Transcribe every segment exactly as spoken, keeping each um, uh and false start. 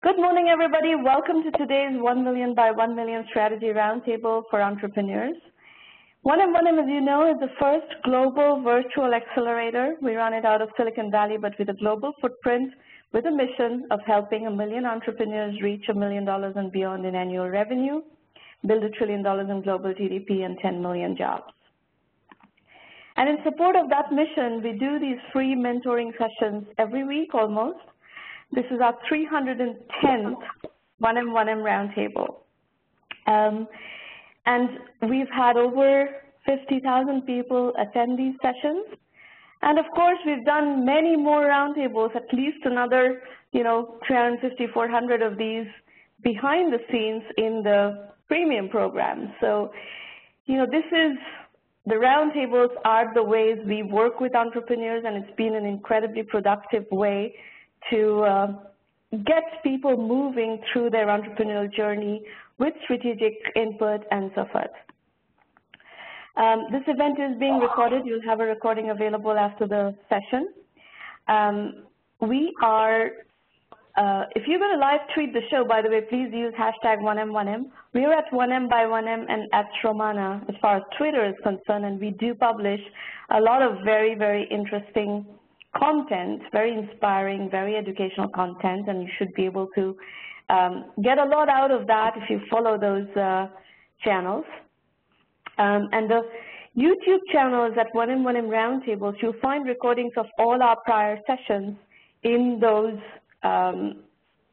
Good morning, everybody. Welcome to today's one million by one million Strategy Roundtable for Entrepreneurs. one M one M, as you know, is the first global virtual accelerator. We run it out of Silicon Valley, but with a global footprint, with a mission of helping a million entrepreneurs reach a million dollars and beyond in annual revenue, build a trillion dollars in global G D P, and ten million jobs. And in support of that mission, we do these free mentoring sessions every week almost. This is our three hundred tenth one M one M Roundtable. Um, and we've had over fifty thousand people attend these sessions. And of course, we've done many more roundtables, at least another, you know, three hundred fifty, four hundred of these behind the scenes in the premium program. So, you know, this is, the roundtables are the ways we work with entrepreneurs, and it's been an incredibly productive way to uh, get people moving through their entrepreneurial journey with strategic input and so forth. Um, this event is being recorded. You'll have a recording available after the session. Um, we are, uh, if you're going to live tweet the show, by the way, please use hashtag one M one M. We are at one M by one M and at Romana as far as Twitter is concerned, and we do publish a lot of very, very interesting content, very inspiring, very educational content, and you should be able to um, get a lot out of that if you follow those uh, channels. Um, and the YouTube channel is at one M one M Roundtables. You'll find recordings of all our prior sessions in those um,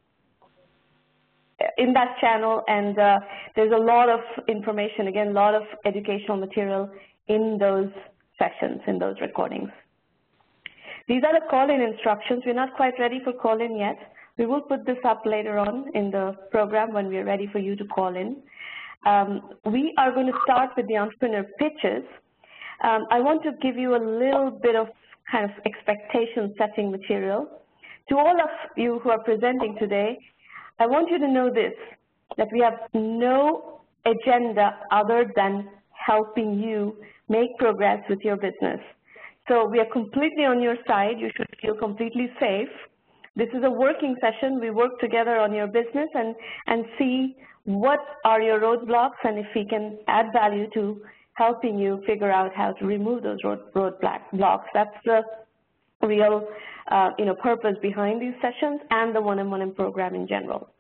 in that channel, and uh, there's a lot of information, again, a lot of educational material in those sessions, in those recordings. These are the call-in instructions. We're not quite ready for call-in yet. We will put this up later on in the program when we're ready for you to call in. Um, we are going to start with the entrepreneur pitches. Um, I want to give you a little bit of kind of expectation-setting material. To all of you who are presenting today, I want you to know this, that we have no agenda other than helping you make progress with your business. So we are completely on your side. You should feel completely safe. This is a working session. We work together on your business and, and see what are your roadblocks, and if we can add value to helping you figure out how to remove those road, roadblocks. That's the real uh, you know, purpose behind these sessions and the one M one M program in general.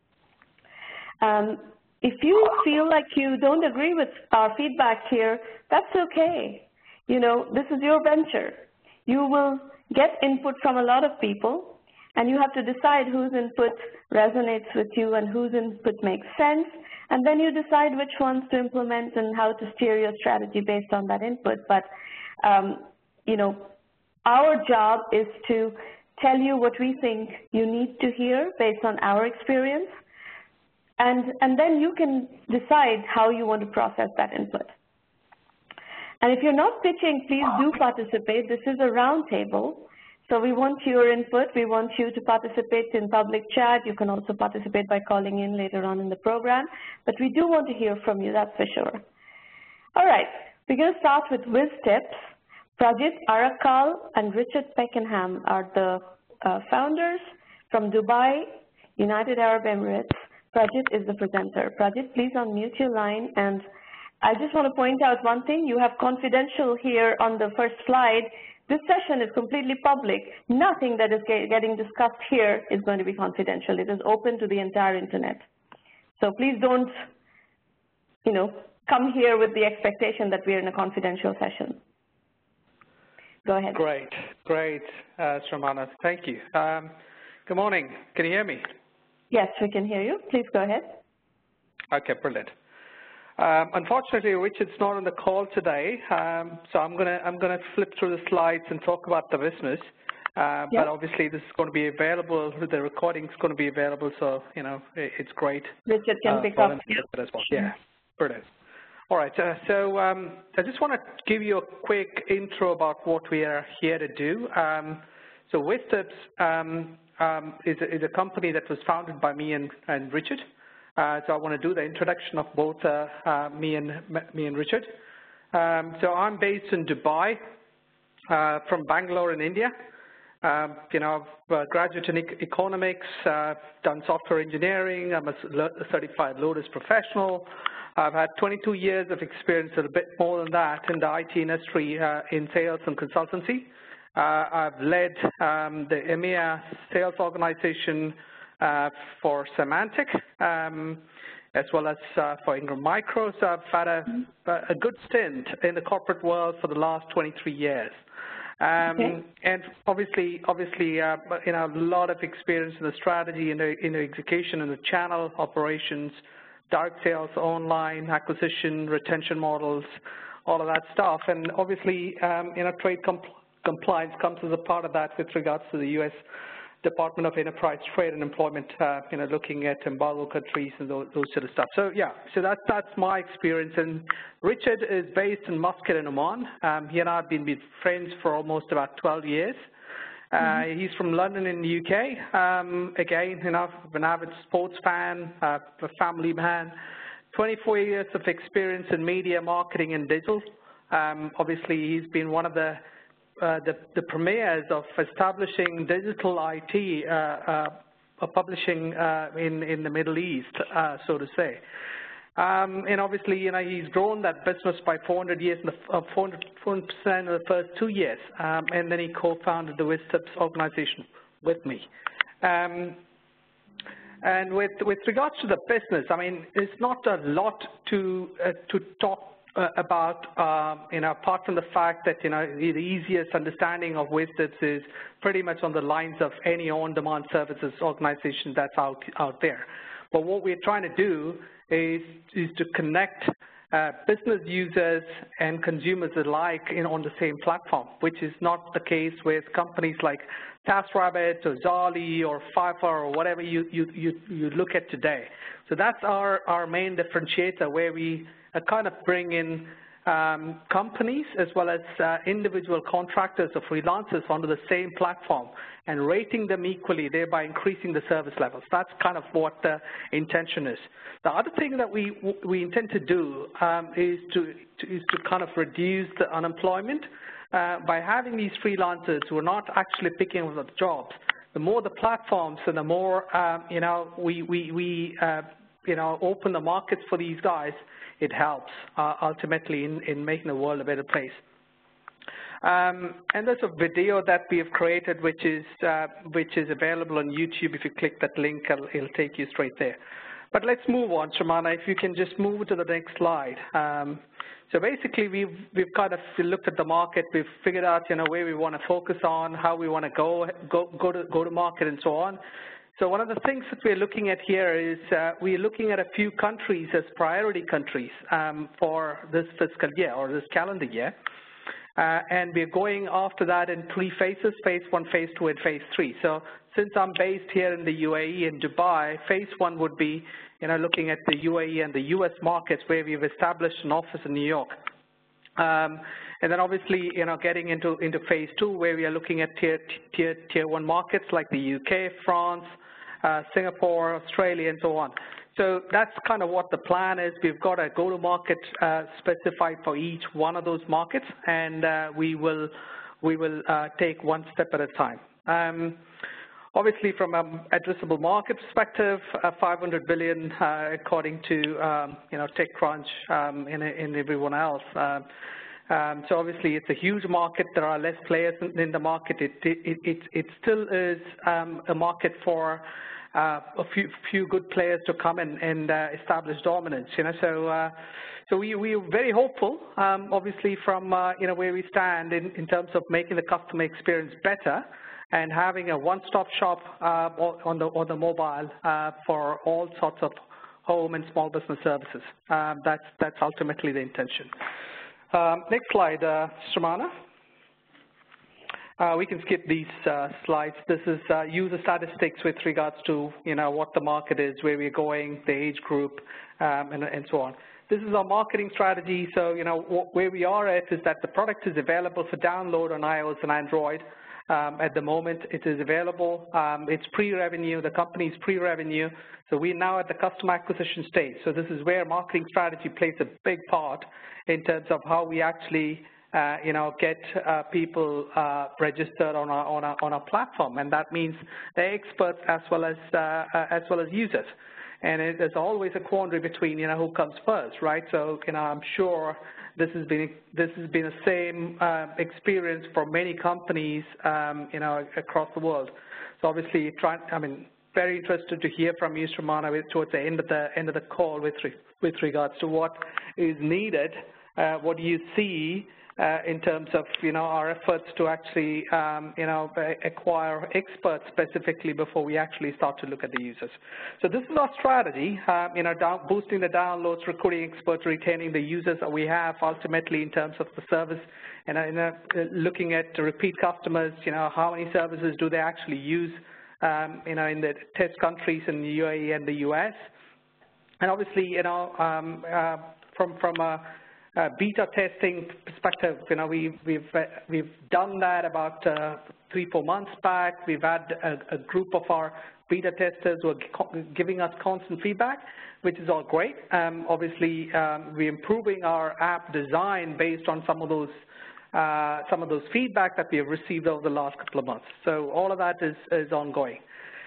Um, if you feel like you don't agree with our feedback here, that's okay. You know, this is your venture. You will get input from a lot of people, and you have to decide whose input resonates with you and whose input makes sense, and then you decide which ones to implement and how to steer your strategy based on that input. But, um, you know, our job is to tell you what we think you need to hear based on our experience, and, and then you can decide how you want to process that input. And if you're not pitching, please do participate. This is a roundtable, so we want your input. We want you to participate in public chat. You can also participate by calling in later on in the program, but we do want to hear from you, that's for sure. All right, we're going to start with Wiz Tips. Prajit Arakal and Richard Peckenham are the uh, founders from Dubai, United Arab Emirates. Prajit is the presenter. Prajit, please unmute your line. And I just want to point out one thing. You have confidential here on the first slide. This session is completely public. Nothing that is getting discussed here is going to be confidential. It is open to the entire internet. So please don't, you know, come here with the expectation that we're in a confidential session. Go ahead. Great, great, uh, Sramana. Thank you. Um, good morning. Can you hear me? Yes, we can hear you. Please go ahead. Okay, brilliant. Um, unfortunately, Richard's not on the call today, um, so I'm gonna I'm gonna flip through the slides and talk about the business. Uh, yep. But obviously, this is going to be available. The recording's going to be available, so you know it, it's great. Richard can uh, pick up. As well. Yeah, brilliant. All right. Uh, so um, I just want to give you a quick intro about what we are here to do. Um, so Wiz Tips um, um, is, a, is a company that was founded by me and, and Richard. Uh, so I want to do the introduction of both uh, uh, me and me and Richard. Um, so I'm based in Dubai, uh, from Bangalore in India. Um, you know, I've uh, graduate in ec economics, uh, done software engineering. I'm a certified Lotus professional. I've had twenty-two years of experience, a bit more than that, in the I T industry uh, in sales and consultancy. Uh, I've led um, the EMEA sales organization uh, for Symantec, um, as well as uh, for Ingram Micro. So I've had a, a good stint in the corporate world for the last twenty-three years. Um, okay. And obviously, obviously, uh, you know, a lot of experience in the strategy, in the, in the execution, in the channel operations, direct sales, online acquisition, retention models, all of that stuff. And obviously, um, you know, trade comp compliance comes as a part of that with regards to the U S Department of Enterprise Trade and Employment, uh, you know, looking at embargo countries and those, those sort of stuff. So yeah, so that's that's my experience. And Richard is based in Muscat in Oman. Um, he and I have been, been friends for almost about twelve years. Uh, mm-hmm. He's from London in the U K. Um, again, you know, an avid sports fan, uh, a family man. twenty-four years of experience in media, marketing, and digital. Um, obviously, he's been one of the Uh, the, the premiers of establishing digital I T uh, uh, publishing uh, in, in the Middle East, uh, so to say. Um, and obviously, you know, he's grown that business by four hundred years, in the, uh, four hundred percent in the first two years. Um, and then he co-founded the WizTips organization with me. Um, and with, with regards to the business, I mean, it's not a lot to, uh, to talk Uh, about, uh, you know, apart from the fact that, you know, the easiest understanding of WizTips is pretty much on the lines of any on-demand services organization that's out, out there. But what we're trying to do is, is to connect uh, business users and consumers alike in, on the same platform, which is not the case with companies like TaskRabbit or Zali or Fiverr or whatever you, you, you, you look at today. So that's our, our main differentiator, where we kind of bring in um, companies as well as uh, individual contractors or freelancers onto the same platform and rating them equally, thereby increasing the service levels. That's kind of what the intention is. The other thing that we we intend to do um, is to, to is to kind of reduce the unemployment uh, by having these freelancers who are not actually picking up the jobs. The more the platforms and the more um, you know we we we uh, you know open the markets for these guys, it helps uh, ultimately in, in making the world a better place. Um, and there's a video that we have created, which is uh, which is available on YouTube. If you click that link, it'll, it'll take you straight there. But let's move on, Shamana. If you can just move to the next slide. Um, so basically, we've we've kind of looked at the market. We've figured out, you know, where we want to focus on, how we want to go go go to go to market, and so on. So one of the things that we're looking at here is uh, we're looking at a few countries as priority countries um, for this fiscal year or this calendar year. Uh, and we're going after that in three phases, phase one, phase two, and phase three. So since I'm based here in the U A E and Dubai, phase one would be, you know, looking at the U A E and the U S markets, where we've established an office in New York. Um, and then obviously, you know, getting into, into phase two, where we are looking at tier, tier, tier one markets like the U K, France, Uh, Singapore, Australia, and so on. So that's kind of what the plan is. We've got a go-to-market uh, specified for each one of those markets, and uh, we will we will uh, take one step at a time. Um, obviously, from an addressable market perspective, uh, five hundred billion, uh, according to um, you know TechCrunch um, and, and everyone else. Uh, Um, so obviously, it's a huge market. There are less players in, in the market. It, it, it, it still is um, a market for uh, a few, few good players to come in and uh, establish dominance. You know, so uh, so we we are very hopeful. Um, obviously, from uh, you know where we stand in, in terms of making the customer experience better and having a one-stop shop uh, on the on the mobile uh, for all sorts of home and small business services. Um, that's that's ultimately the intention. Um, next slide, uh, Shamana. Uh, we can skip these uh, slides. This is uh, user statistics with regards to, you know, what the market is, where we're going, the age group, um, and, and so on. This is our marketing strategy. So, you know, where we are at is that the product is available for download on iOS and Android. Um, at the moment, it is available. Um, it's pre-revenue. The company is pre-revenue. So we're now at the customer acquisition stage. So this is where marketing strategy plays a big part in terms of how we actually uh, you know, get uh, people uh, registered on our on our on our platform, and that means they're experts as well as uh, uh, as well as users. And it, there's always a quandary between, you know, who comes first, right? So, you know, I'm sure this has been this has been the same uh, experience for many companies, um, you know, across the world. So obviously, trying, I mean, very interested to hear from you, Sramana, towards the end of the end of the call with re, with regards to what is needed. Uh, what do you see uh, in terms of, you know, our efforts to actually, um, you know, acquire experts specifically before we actually start to look at the users. So this is our strategy, uh, you know, down, boosting the downloads, recruiting experts, retaining the users that we have ultimately in terms of the service, and you know, looking at repeat customers, you know, how many services do they actually use, um, you know, in the test countries in the U A E and the U S. And obviously, you know, um, uh, from, from a Uh, beta testing perspective, you know, we, we've uh, we've done that about uh, three, four months back. We've had a, a group of our beta testers who are giving us constant feedback, which is all great. Um, obviously, um, we're improving our app design based on some of those uh, some of those feedback that we have received over the last couple of months. So all of that is is ongoing.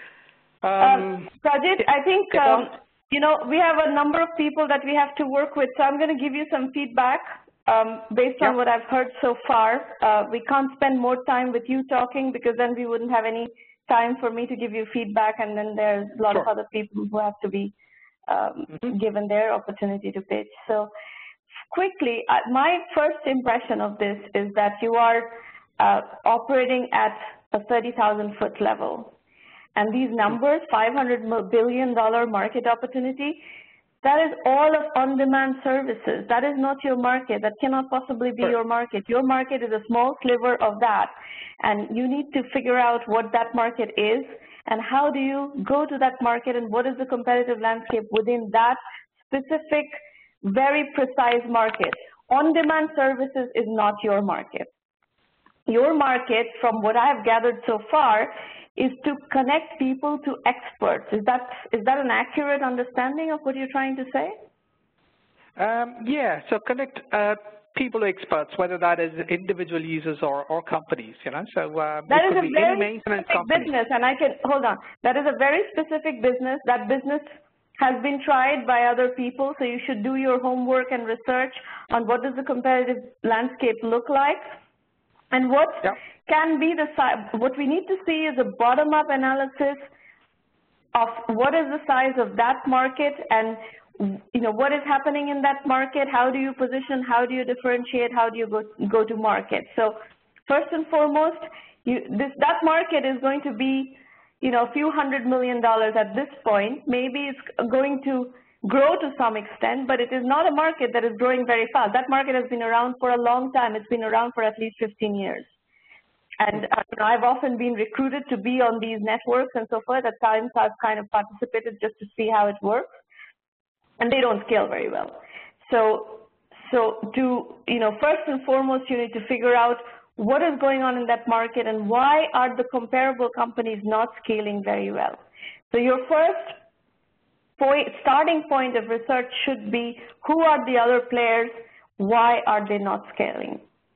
Um, um, Sajid, I think. Um, You know, we have a number of people that we have to work with, so I'm going to give you some feedback um, based on yep. what I've heard so far. Uh, we can't spend more time with you talking because then we wouldn't have any time for me to give you feedback, and then there's a lot sure. of other people who have to be um, mm-hmm. given their opportunity to pitch. So quickly, uh, my first impression of this is that you are uh, operating at a thirty thousand foot level. And these numbers, five hundred billion dollar market opportunity, that is all of on-demand services. That is not your market. That cannot possibly be your market. Your market is a small sliver of that. And you need to figure out what that market is and how do you go to that market and what is the competitive landscape within that specific, very precise market. On-demand services is not your market. Your market, from what I have gathered so far, is to connect people to experts. Is that is that an accurate understanding of what you're trying to say? Um, yeah, so connect uh, people to experts, whether that is individual users or, or companies, you know. So uh, that it is could a be very any maintenance specific company. business, and I can, hold on, that is a very specific business. That business has been tried by other people, so you should do your homework and research on what does the competitive landscape look like. And what yep. can be the size, what we need to see is a bottom-up analysis of what is the size of that market and, you know, what is happening in that market, how do you position, how do you differentiate, how do you go, go to market. So first and foremost, you, this, that market is going to be, you know, a few hundred million dollars at this point. Maybe it's going to grow to some extent, but it is not a market that is growing very fast. That market has been around for a long time. It's been around for at least fifteen years. And uh, you know, I've often been recruited to be on these networks and so forth. At times I've kind of participated just to see how it works, and they don't scale very well. So, so to, you know, first and foremost, you need to figure out what is going on in that market and why are the comparable companies not scaling very well. So your first Point, starting point of research should be who are the other players, why are they not scaling?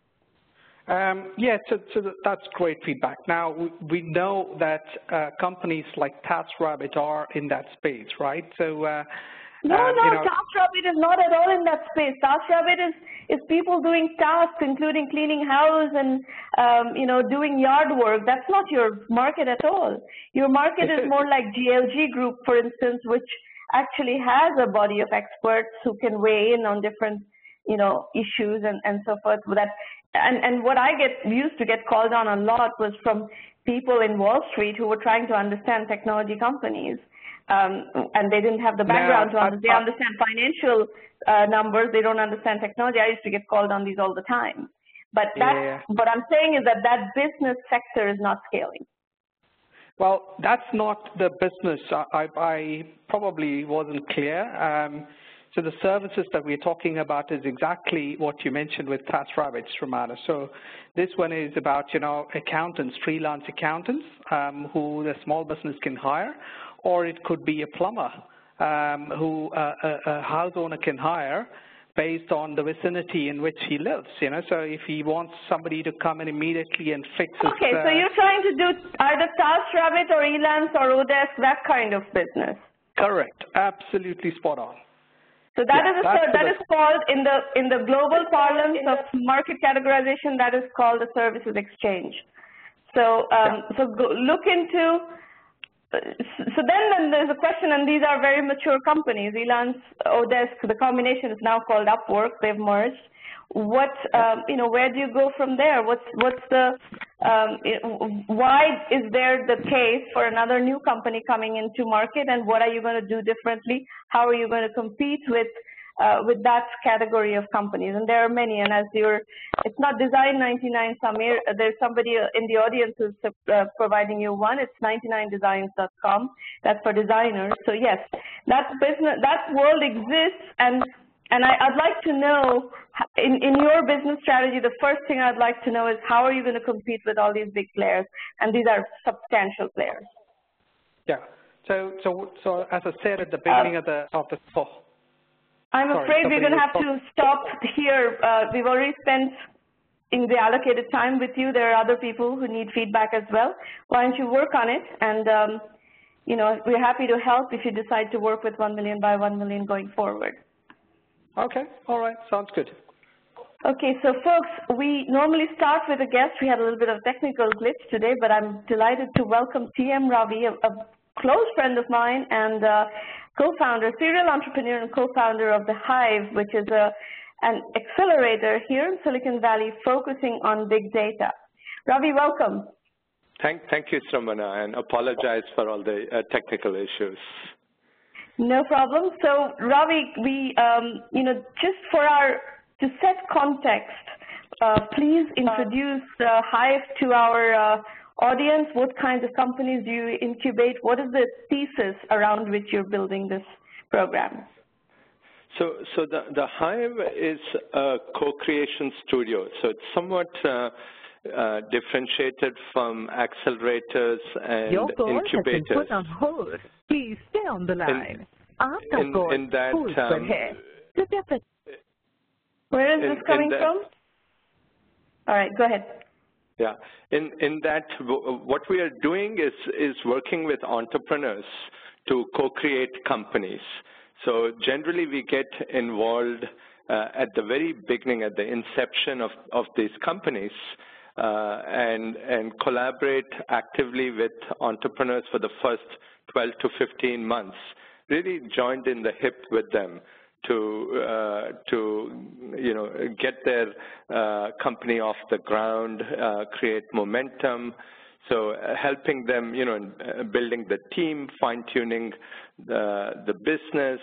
Um, yeah, so, so that's great feedback. Now, we, we know that uh, companies like TaskRabbit are in that space, right? So, uh, no, uh, no, you know, TaskRabbit is not at all in that space. TaskRabbit is, is people doing tasks, including cleaning house and, um, you know, doing yard work. That's not your market at all. Your market is more like G L G Group, for instance, which actually has a body of experts who can weigh in on different, you know, issues and, and so forth. That, and, and what I get used to get called on a lot was from people in Wall Street who were trying to understand technology companies, um, and they didn't have the background no, to understand. They understand financial uh, numbers. They don't understand technology. I used to get called on these all the time. But that, yeah. what I'm saying is that that business sector is not scaling. Well, that's not the business. I, I probably wasn't clear. Um, so the services that we're talking about is exactly what you mentioned with TaskRabbit, Sramana. So this one is about, you know, accountants, freelance accountants um, who the small business can hire, or it could be a plumber um, who uh, a, a house owner can hire based on the vicinity in which he lives, you know. So if he wants somebody to come in immediately and fix his... Okay, uh, so you're trying to do either TaskRabbit or Elance or Odesk, that kind of business. Correct. Absolutely spot on. So that yeah, is a, that is called in the in the global parlance of market categorization, that is called a services exchange. So um, yeah. so go, look into. So then, then there's a question, and these are very mature companies. Elance, Odesk, the combination is now called Upwork. They've merged. What um, you know? Where do you go from there? What's what's the um, why is there the case for another new company coming into market, and what are you going to do differently? How are you going to compete with uh, with that category of companies? And there are many. And as you're, it's not Design ninety-nine. Samir, there's somebody in the audience who's uh, providing you one. It's ninety-nine designs dot com. That's for designers. So yes, that business, that world exists, and And I, I'd like to know, in, in your business strategy, the first thing I'd like to know is how are you going to compete with all these big players? And these are substantial players. Yeah. So, so, so as I said at the beginning uh, of the of the call. I'm sorry, afraid we're going to have to stop here. Uh, we've already spent in the allocated time with you. There are other people who need feedback as well. Why don't you work on it? And um, you know, we're happy to help if you decide to work with one million by one million going forward. Okay, all right, sounds good. Okay, so folks, we normally start with a guest. We had a little bit of technical glitch today, but I'm delighted to welcome T M Ravi, a, a close friend of mine and uh, co-founder, serial entrepreneur and co-founder of the Hive, which is a, an accelerator here in Silicon Valley focusing on big data. Ravi, welcome. Thank, thank you, Sramana, and apologize for all the uh, technical issues. No problem. So, Ravi, we, um, you know, just for our, to set context, uh, please introduce uh, Hive to our uh, audience. What kinds of companies do you incubate? What is the thesis around which you're building this program? So, so the, the Hive is a co-creation studio. So it's somewhat uh, uh, differentiated from accelerators and Your call incubators. Has been put on hold. Please stay on the line. In, in, in that, um, where is in, this coming that, from? All right, go ahead. Yeah, in in that, what we are doing is is working with entrepreneurs to co-create companies. So generally, we get involved uh, at the very beginning, at the inception of of these companies, uh, and and collaborate actively with entrepreneurs for the first twelve to fifteen months. Really joined in the hip with them to uh, to you know get their uh, company off the ground, uh, create momentum. So uh, helping them, you know, uh, building the team, fine-tuning the the business.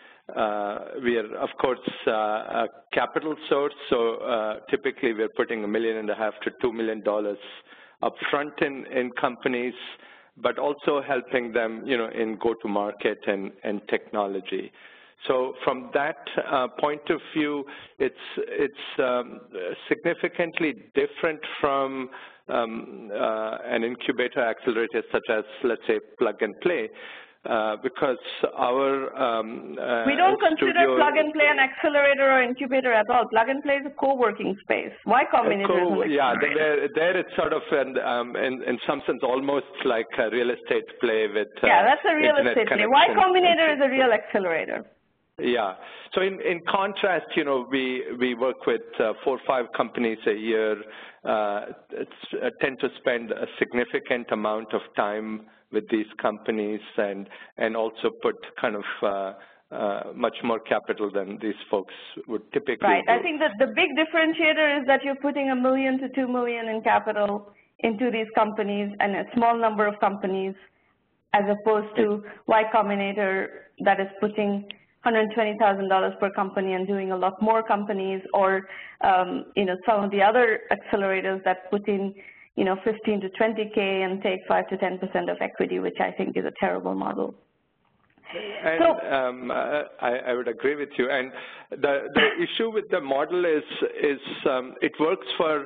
Uh, we are, of course, uh, a capital source. So uh, typically, we're putting a million and a half to two million dollars upfront in in companies, but also helping them, you know, in go-to-market and and technology. So from that uh, point of view, it's it's um, significantly different from um, uh, an incubator accelerator such as, let's say, Plug and Play, uh, because our um, uh, we don't consider studio, Plug and Play an accelerator or incubator at all. Plug and Play is a co-working space. Y Combinator co is an yeah, there, there it's sort of an, um, in, in some sense almost like a real estate play with uh, yeah, that's a real estate play. Y Combinator is a real accelerator. Yeah. So in, in contrast, you know, we, we work with uh, four or five companies a year, uh, it's, uh, tend to spend a significant amount of time with these companies and, and also put kind of uh, uh, much more capital than these folks would typically Right. do. I think that the big differentiator is that you're putting a million to two million in capital into these companies and a small number of companies as opposed to Y Combinator that is putting one hundred twenty thousand dollars per company and doing a lot more companies, or um, you know, some of the other accelerators that put in, you know, fifteen to twenty K and take five to ten percent of equity, which I think is a terrible model. And so, um, I, I would agree with you. And the, the issue with the model is, is um, it works for,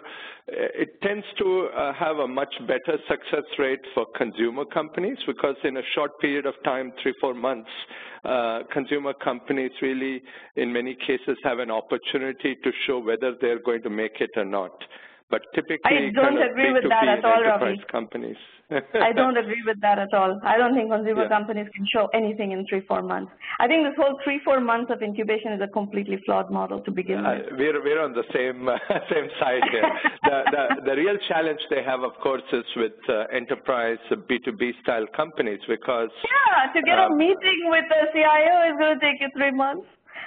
it tends to uh, have a much better success rate for consumer companies because in a short period of time, three, four months, uh, consumer companies really, in many cases, have an opportunity to show whether they're going to make it or not. But typically, I don't kind of agree with B two B that at all, enterprise Ravi. companies. I don't agree with that at all. I don't think consumer Yeah. companies can show anything in three, four months. I think this whole three, four months of incubation is a completely flawed model to begin Uh, with. we're, we're on the same, uh, same side here. the, the, the real challenge they have, of course, is with uh, enterprise uh, B two B style companies because… Yeah, to get uh, a meeting with the C I O is going to take you three months.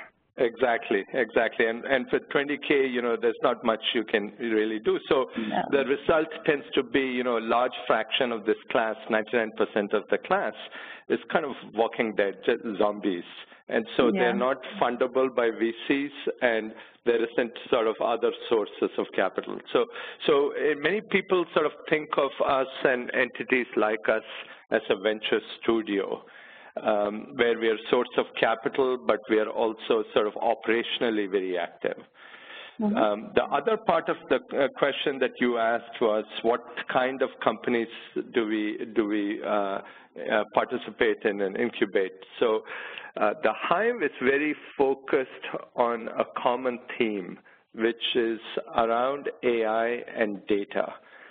Exactly, exactly. And, and for twenty K, you know, there's not much you can really do. So no. the result tends to be, you know, a large fraction of this class, ninety-nine percent of the class, is kind of walking dead, just zombies. And so yeah. they're not fundable by V Cs, and there isn't sort of other sources of capital. So, so uh, many people sort of think of us and entities like us as a venture studio. Um, where we are a source of capital, but we are also sort of operationally very active. Mm-hmm. um, the other part of the uh, question that you asked was, what kind of companies do we do we uh, uh, participate in and incubate? So uh, the Hive is very focused on a common theme, which is around A I and data.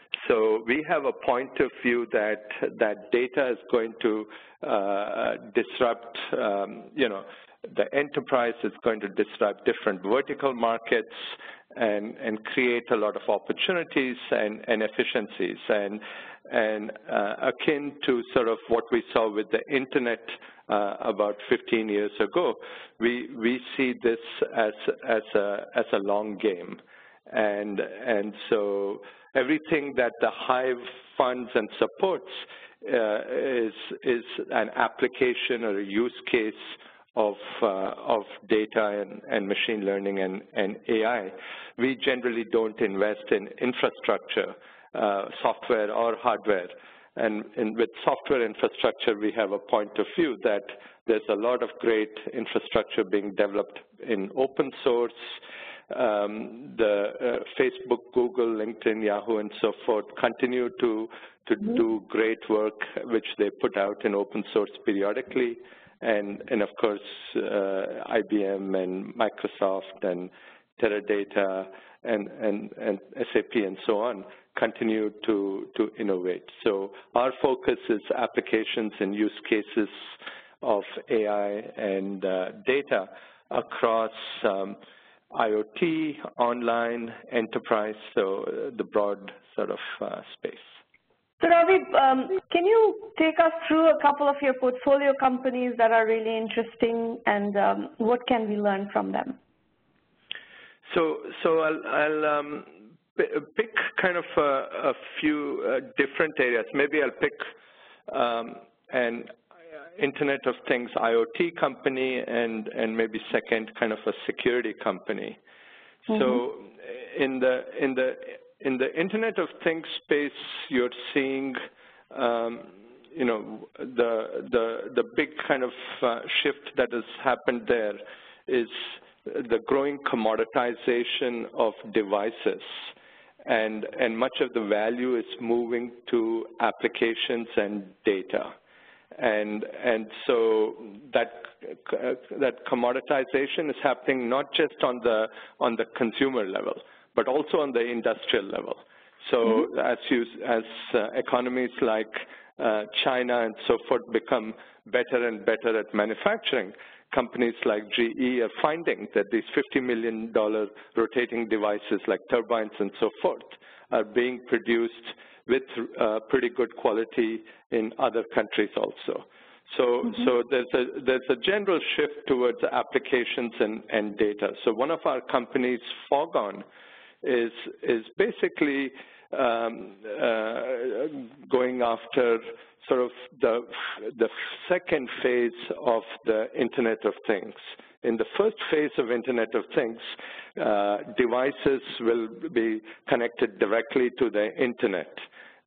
So we have a point of view that that data is going to uh, disrupt, um, you know, the enterprise is going to disrupt different vertical markets and, and create a lot of opportunities and, and efficiencies. And, and uh, akin to sort of what we saw with the internet uh, about fifteen years ago, we, we see this as, as, a, as a long game. And, and so everything that the Hive funds and supports uh, is, is an application or a use case of, uh, of data and, and machine learning and, and A I. We generally don't invest in infrastructure, uh, software or hardware. And, and with software infrastructure, we have a point of view that there's a lot of great infrastructure being developed in open source. Um, the uh, Facebook, Google, LinkedIn, Yahoo, and so forth continue to, to mm-hmm. do great work, which they put out in open source periodically. And, and of course, uh, I B M and Microsoft and Teradata and, and, and S A P and so on continue to, to innovate. So our focus is applications and use cases of A I and uh, data across um, IoT, online, enterprise, so uh, the broad sort of uh, space. So Ravi, um, can you take us through a couple of your portfolio companies that are really interesting, and um, what can we learn from them? So, so I'll, I'll um, pick kind of a, a few uh, different areas. Maybe I'll pick um, an Internet of Things IoT company, and, and maybe second kind of a security company. Mm-hmm. So in the, in, the, in the Internet of Things space, you're seeing um, you know, the, the, the big kind of uh, shift that has happened there is the growing commoditization of devices. And, and much of the value is moving to applications and data. And, and so that, uh, that commoditization is happening not just on the, on the consumer level, but also on the industrial level. So mm-hmm. as, you, as uh, economies like uh, China and so forth become better and better at manufacturing, companies like G E are finding that these fifty million dollar rotating devices like turbines and so forth are being produced with uh, pretty good quality in other countries also. So, mm-hmm. so there's a there's a general shift towards applications and, and data. So one of our companies, Fogon, is is basically um, uh, going after sort of the the second phase of the Internet of Things. In the first phase of Internet of Things, uh, devices will be connected directly to the Internet.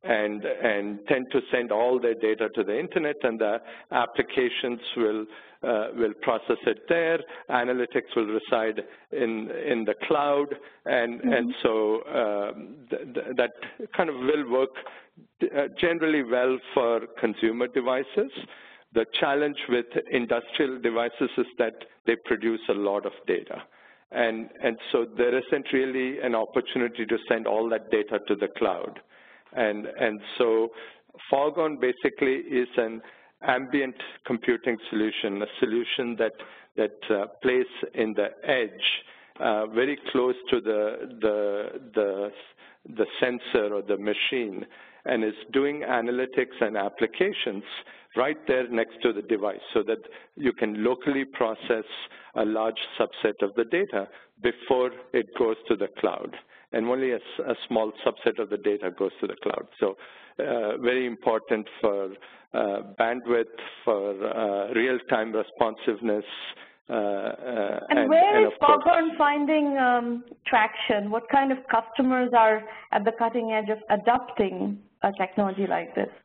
and, and tend to send all their data to the internet, and the applications will, uh, will process it there. Analytics will reside in, in the cloud, and, mm-hmm. and so uh, th th that kind of will work uh, generally well for consumer devices. The challenge with industrial devices is that they produce a lot of data. And, and so there isn't really an opportunity to send all that data to the cloud. And, and so Foghorn basically is an ambient computing solution, a solution that, that uh, plays in the edge, uh, very close to the, the, the, the sensor or the machine, and is doing analytics and applications right there next to the device so that you can locally process a large subset of the data before it goes to the cloud. And only a, a small subset of the data goes to the cloud. So uh, very important for uh, bandwidth, for uh, real-time responsiveness. Uh, uh, and, and where and is Foghorn finding um, traction? What kind of customers are at the cutting edge of adopting a technology like this?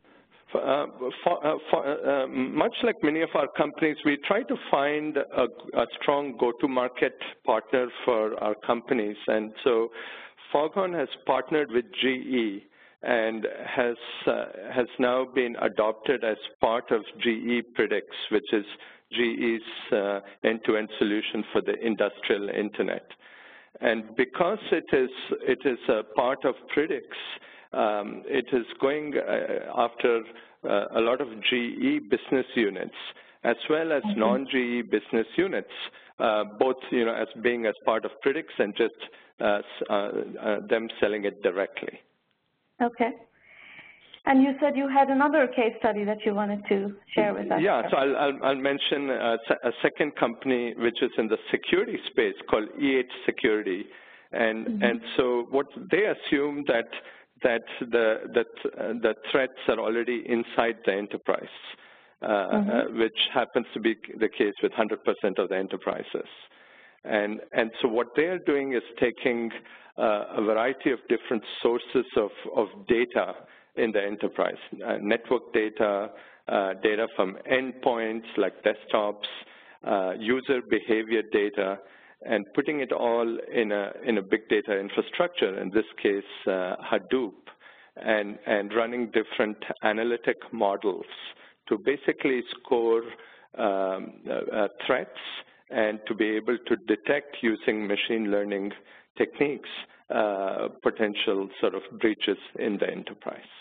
Uh, for, uh, for, uh, much like many of our companies, we try to find a, a strong go-to-market partner for our companies. And so Foghorn has partnered with G E and has, uh, has now been adopted as part of G E Predicts, which is G E's uh, end-to-end solution for the industrial internet. And because it is, it is a part of Predicts, Um, it is going uh, after uh, a lot of G E business units as well as mm-hmm. non-G E business units, uh, both you know as being as part of Predicts and just uh, uh, uh, them selling it directly. Okay. And you said you had another case study that you wanted to share with us. Yeah, so I'll, I'll, I'll mention uh, a second company which is in the security space called E H Security, and mm-hmm. and so what they assume that that the, the, the threats are already inside the enterprise, uh, mm-hmm. uh, which happens to be the case with one hundred percent of the enterprises. And, and so what they are doing is taking uh, a variety of different sources of, of data in the enterprise, uh, network data, uh, data from endpoints like desktops, uh, user behavior data, and putting it all in a, in a big data infrastructure, in this case uh, Hadoop, and, and running different analytic models to basically score um, uh, threats and to be able to detect using machine learning techniques uh, potential sort of breaches in the enterprise.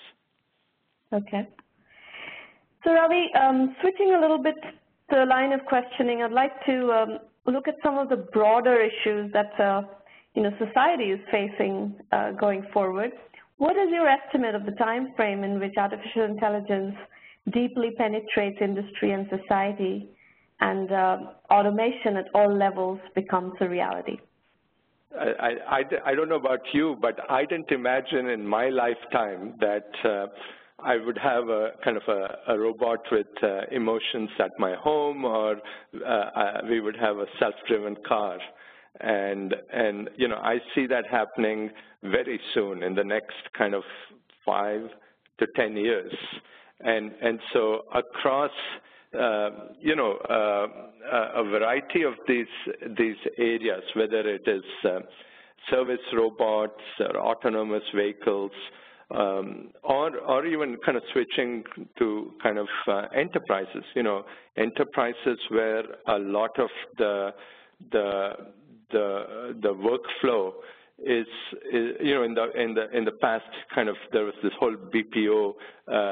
Okay. So Ravi, um, switching a little bit to the line of questioning, I'd like to um, look at some of the broader issues that uh, you know society is facing uh, going forward. What is your estimate of the time frame in which artificial intelligence deeply penetrates industry and society, and uh, automation at all levels becomes a reality? I, I, I don't know about you, but I didn't imagine in my lifetime that uh, I would have a kind of a, a robot with uh, emotions at my home, or uh, we would have a self-driven car. And, and, you know, I see that happening very soon in the next kind of five to ten years. And, and so across, uh, you know, uh, a variety of these, these areas, whether it is uh, service robots or autonomous vehicles, Um, or, or even kind of switching to kind of uh, enterprises, you know, enterprises where a lot of the, the, the, the workflow is, is, you know, in the, in the, in the past kind of, there was this whole B P O uh,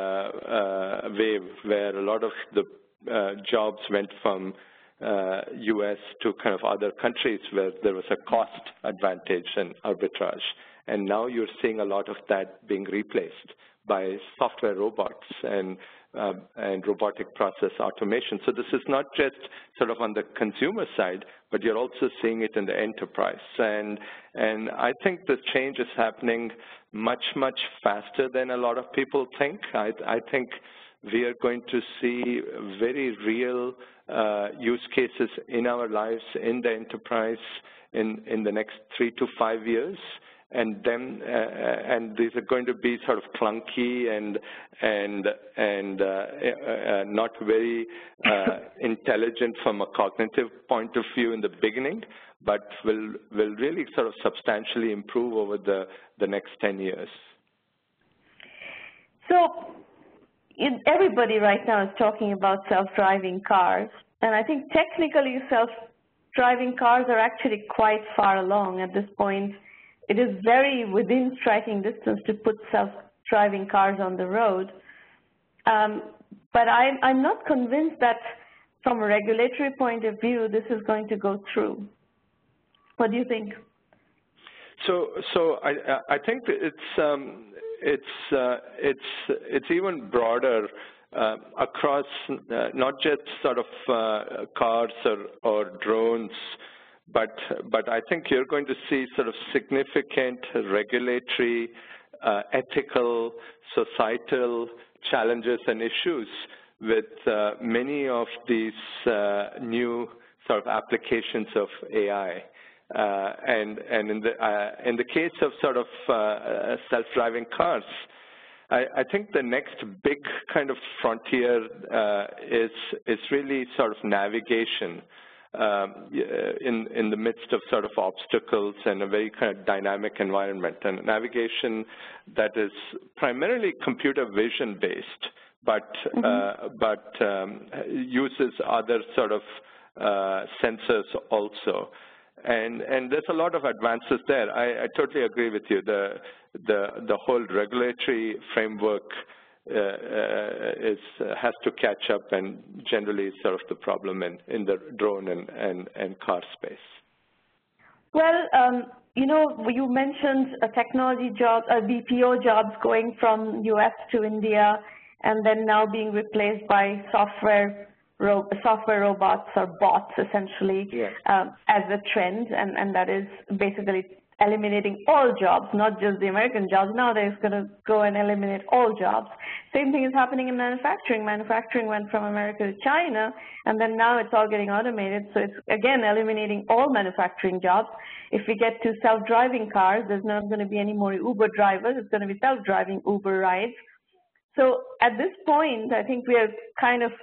uh, wave where a lot of the uh, jobs went from uh, U S to kind of other countries where there was a cost advantage and arbitrage. And now you're seeing a lot of that being replaced by software robots and, uh, and robotic process automation. So this is not just sort of on the consumer side, but you're also seeing it in the enterprise. And, and I think this change is happening much, much faster than a lot of people think. I, I think we are going to see very real uh, use cases in our lives in the enterprise in, in the next three to five years. and them, uh, and these are going to be sort of clunky and and and uh, uh, not very uh, intelligent from a cognitive point of view in the beginning, but will will really sort of substantially improve over the the next ten years. So in, everybody right now is talking about self-driving cars, and I think technically self-driving cars are actually quite far along at this point. It is very within striking distance to put self-driving cars on the road, um, but I'm, I'm not convinced that from a regulatory point of view this is going to go through. What do you think? So, so I, I think it's um, it's uh, it's it's even broader uh, across uh, not just sort of uh, cars or, or drones, but but I think you're going to see sort of significant regulatory, uh, ethical, societal challenges and issues with uh, many of these uh, new sort of applications of A I. Uh, and and in the uh, in the case of sort of uh, self-driving cars, I, I think the next big kind of frontier uh, is is really sort of navigation um, in in the midst of sort of obstacles and a very kind of dynamic environment, and navigation that is primarily computer vision based, but mm-hmm. uh, but um, uses other sort of uh, sensors also. And, and there's a lot of advances there. I, I totally agree with you. The, the, the whole regulatory framework uh, uh, is, uh, has to catch up, and generally is sort of the problem in, in the drone and, and, and car space. Well, um, you know, you mentioned a technology job, a B P O jobs going from U S to India, and then now being replaced by software Ro software robots or bots, essentially, yes. um, as a trend, and, and that is basically eliminating all jobs, not just the American jobs. Now they're going to go and eliminate all jobs. Same thing is happening in manufacturing. Manufacturing went from America to China, and then now it's all getting automated. So it's, again, eliminating all manufacturing jobs. If we get to self-driving cars, there's not going to be any more Uber drivers. It's going to be self-driving Uber rides. So at this point, I think we are kind of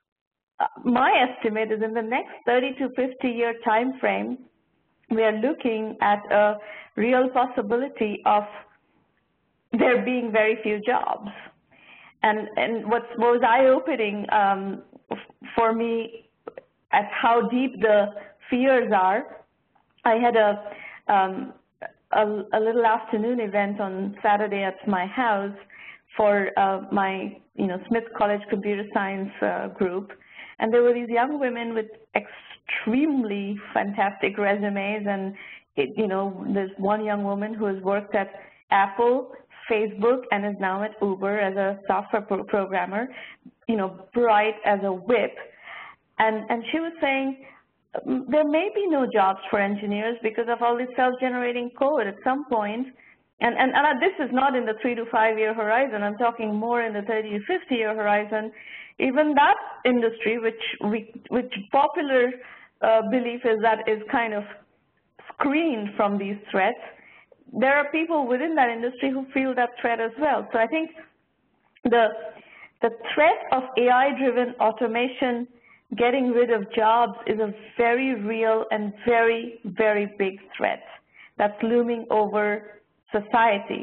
my estimate is in the next thirty to fifty year time frame, we are looking at a real possibility of there being very few jobs. And, and what's, what was eye-opening um, for me at how deep the fears are, I had a, um, a, a little afternoon event on Saturday at my house for uh, my you know, Smith College Computer Science uh, group. And there were these young women with extremely fantastic resumes, and it, you know, there's one young woman who has worked at Apple, Facebook, and is now at Uber as a software pro programmer, you know, bright as a whip. And, and she was saying there may be no jobs for engineers because of all this self-generating code at some point. And, and, and this is not in the three to five year horizon. I'm talking more in the thirty to fifty year horizon. Even that industry, which we, which popular uh, belief is that is kind of screened from these threats, there are people within that industry who feel that threat as well. So I think the, the threat of A I-driven automation getting rid of jobs is a very real and very, very big threat that's looming over society.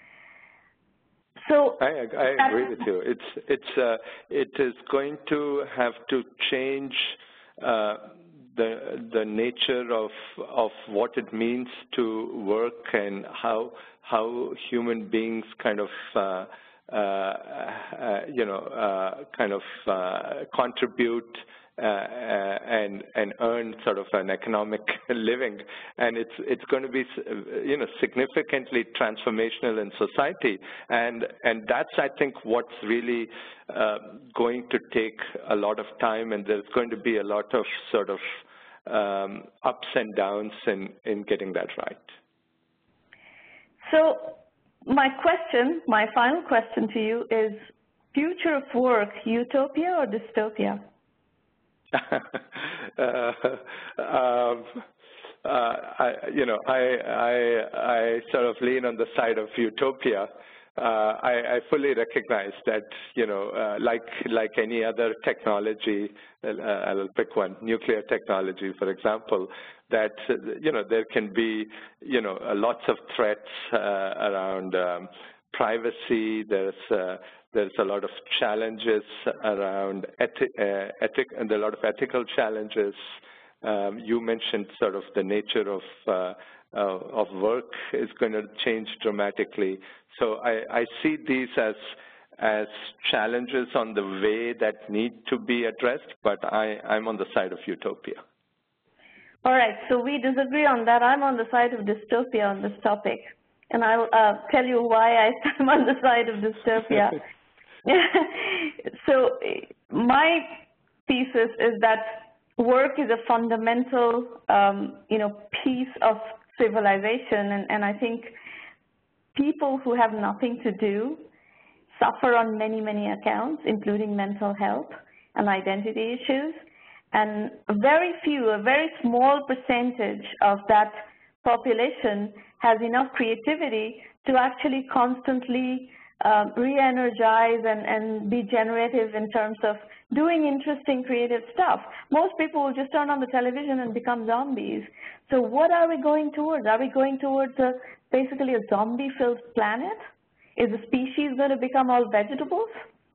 So I, I agree with you. It's it's uh, it is going to have to change uh, the the nature of of what it means to work and how how human beings kind of uh, uh, uh, you know uh, kind of uh, contribute uh, and and earn sort of an economic living, and it's it's going to be you know significantly transformational in society, and and that's I think what's really uh, going to take a lot of time, and there's going to be a lot of sort of um, ups and downs in in getting that right. So my question, my final question to you is: future of work, utopia or dystopia? uh, um, uh, I, you know, I, I, I sort of lean on the side of utopia. Uh, I, I fully recognize that, you know, uh, like like any other technology, uh, I'll pick one, nuclear technology, for example, that, uh, you know, there can be, you know, uh, lots of threats uh, around um, privacy. There's uh, there's a lot of challenges around ethi uh, ethic, and a lot of ethical challenges. Um, you mentioned sort of the nature of uh, uh, of work is going to change dramatically. So I, I see these as as challenges on the way that need to be addressed, but I, I'm on the side of utopia. All right, so we disagree on that. I'm on the side of dystopia on this topic, and I'll uh, tell you why I'm on the side of dystopia. So my thesis is that work is a fundamental, um, you know, piece of civilization, and, and I think people who have nothing to do suffer on many, many accounts, including mental health and identity issues, and very few, a very small percentage of that population has enough creativity to actually constantly um, re-energize and, and be generative in terms of doing interesting creative stuff. Most people will just turn on the television and become zombies. So what are we going towards? Are we going towards a, basically a zombie-filled planet? Is the species going to become all vegetables?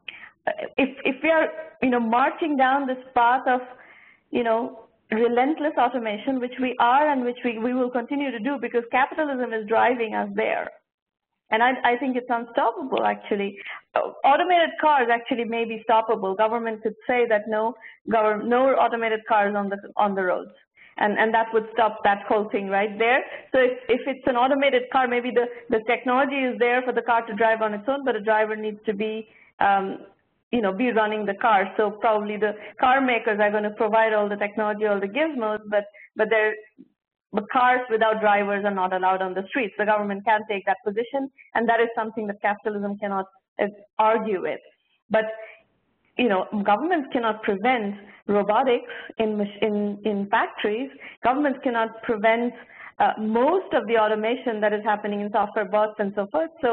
If, if we are, you know, marching down this path of, you know, relentless automation, which we are and which we, we will continue to do because capitalism is driving us there. And I, I think it's unstoppable, actually. Automated cars actually may be stoppable. Government could say that no, no automated cars on the on the roads, and and that would stop that whole thing right there. So if if it's an automated car, maybe the the technology is there for the car to drive on its own, but a driver needs to be, um, you know, be running the car. So probably the car makers are going to provide all the technology, all the gizmos, but but they're But cars without drivers are not allowed on the streets. The government can take that position, and that is something that capitalism cannot uh, argue with. But, you know, governments cannot prevent robotics in, in, in factories. Governments cannot prevent uh, most of the automation that is happening in software bots and so forth. So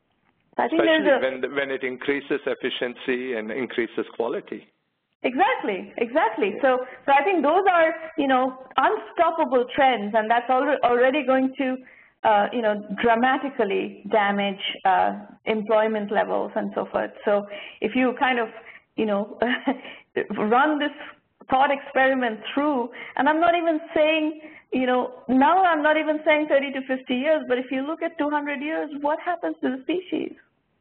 I think Especially there's a, when, when it increases efficiency and increases quality. Exactly, exactly. So, so I think those are, you know, unstoppable trends, and that's already going to, uh, you know, dramatically damage uh, employment levels and so forth. So, if you kind of, you know, run this thought experiment through, and I'm not even saying, you know, now I'm not even saying thirty to fifty years, but if you look at two hundred years, what happens to the species?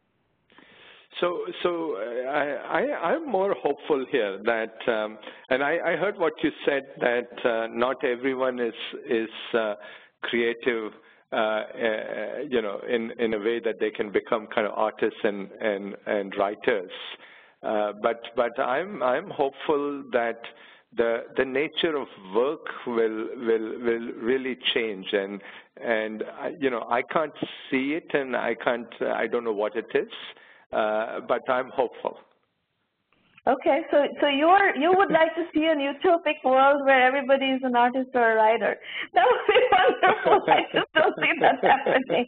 So, so I, I, I'm more hopeful here that, um, and I, I heard what you said that uh, not everyone is is uh, creative, uh, uh, you know, in in a way that they can become kind of artists and and and writers. Uh, but but I'm I'm hopeful that the the nature of work will will will really change, and and you know I can't see it, and I can't I don't know what it is. Uh, but I'm hopeful. Okay, so so you're you would like to see an utopic world where everybody is an artist or a writer. That would be wonderful. I just don't see that happening.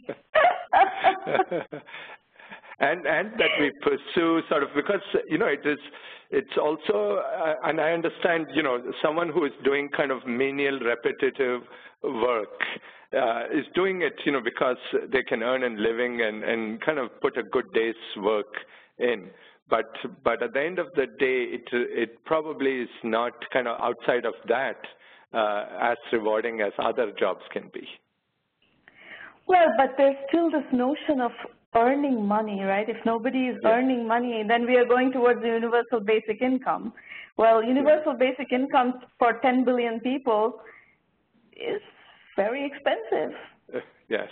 and and that we pursue sort of, because you know it is it's also uh, and I understand, you know, someone who is doing kind of menial repetitive work uh, is doing it, you know, because they can earn a living and and kind of put a good day's work in. But but at the end of the day, it it probably is not kind of outside of that uh, as rewarding as other jobs can be. Well, but there's still this notion of earning money, right? If nobody is yeah. earning money, then we are going towards the universal basic income. Well, universal yeah. basic income for ten billion people is very expensive. Uh, yes.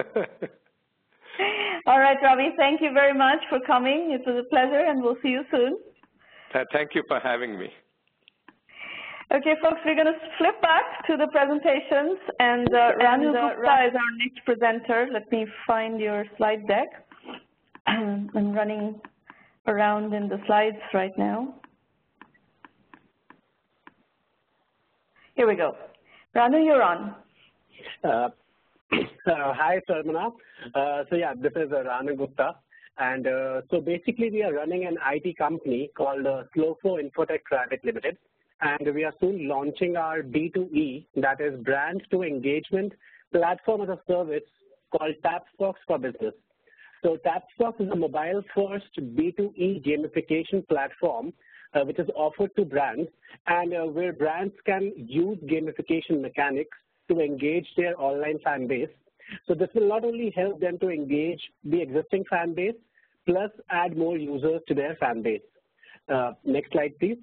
All right, Ravi, thank you very much for coming. It was a pleasure, and we'll see you soon. Thank you for having me. Okay, folks, we're going to flip back to the presentations, and uh, Ranu Gupta is our next presenter. Let me find your slide deck. I'm running around in the slides right now. Here we go. Ranu, you're on. Uh, uh, hi, Sarmana. Uh, so yeah, this is uh, Rana Gupta. And uh, so basically we are running an I T company called uh, Slowfo Infotech Private Limited. And we are soon launching our B two E, that is brand to engagement platform as a service called TapSbox for Business. So TapSbox is a mobile-first B two E gamification platform uh, which is offered to brands, and uh, where brands can use gamification mechanics to engage their online fan base. So this will not only help them to engage the existing fan base, plus add more users to their fan base. Uh, next slide, please.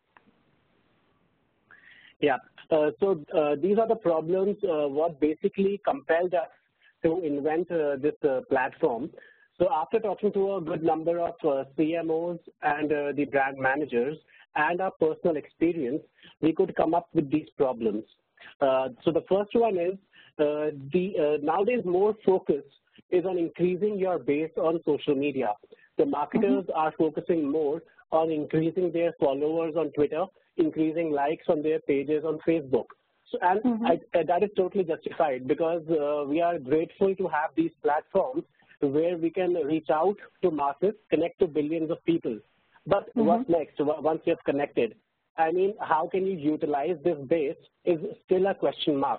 Yeah, uh, so uh, these are the problems uh, what basically compelled us to invent uh, this uh, platform. So after talking to a good number of uh, C M Os and uh, the brand managers and our personal experience, we could come up with these problems. Uh, so the first one is uh, the uh, nowadays more focus is on increasing your base on social media. The marketers mm-hmm. are focusing more on increasing their followers on Twitter, increasing likes on their pages on Facebook. So, and mm-hmm. I, uh, that is totally justified, because uh, we are grateful to have these platforms where we can reach out to masses, connect to billions of people. But mm-hmm. what's next once you have connected? I mean, how can you utilize this base is still a question mark.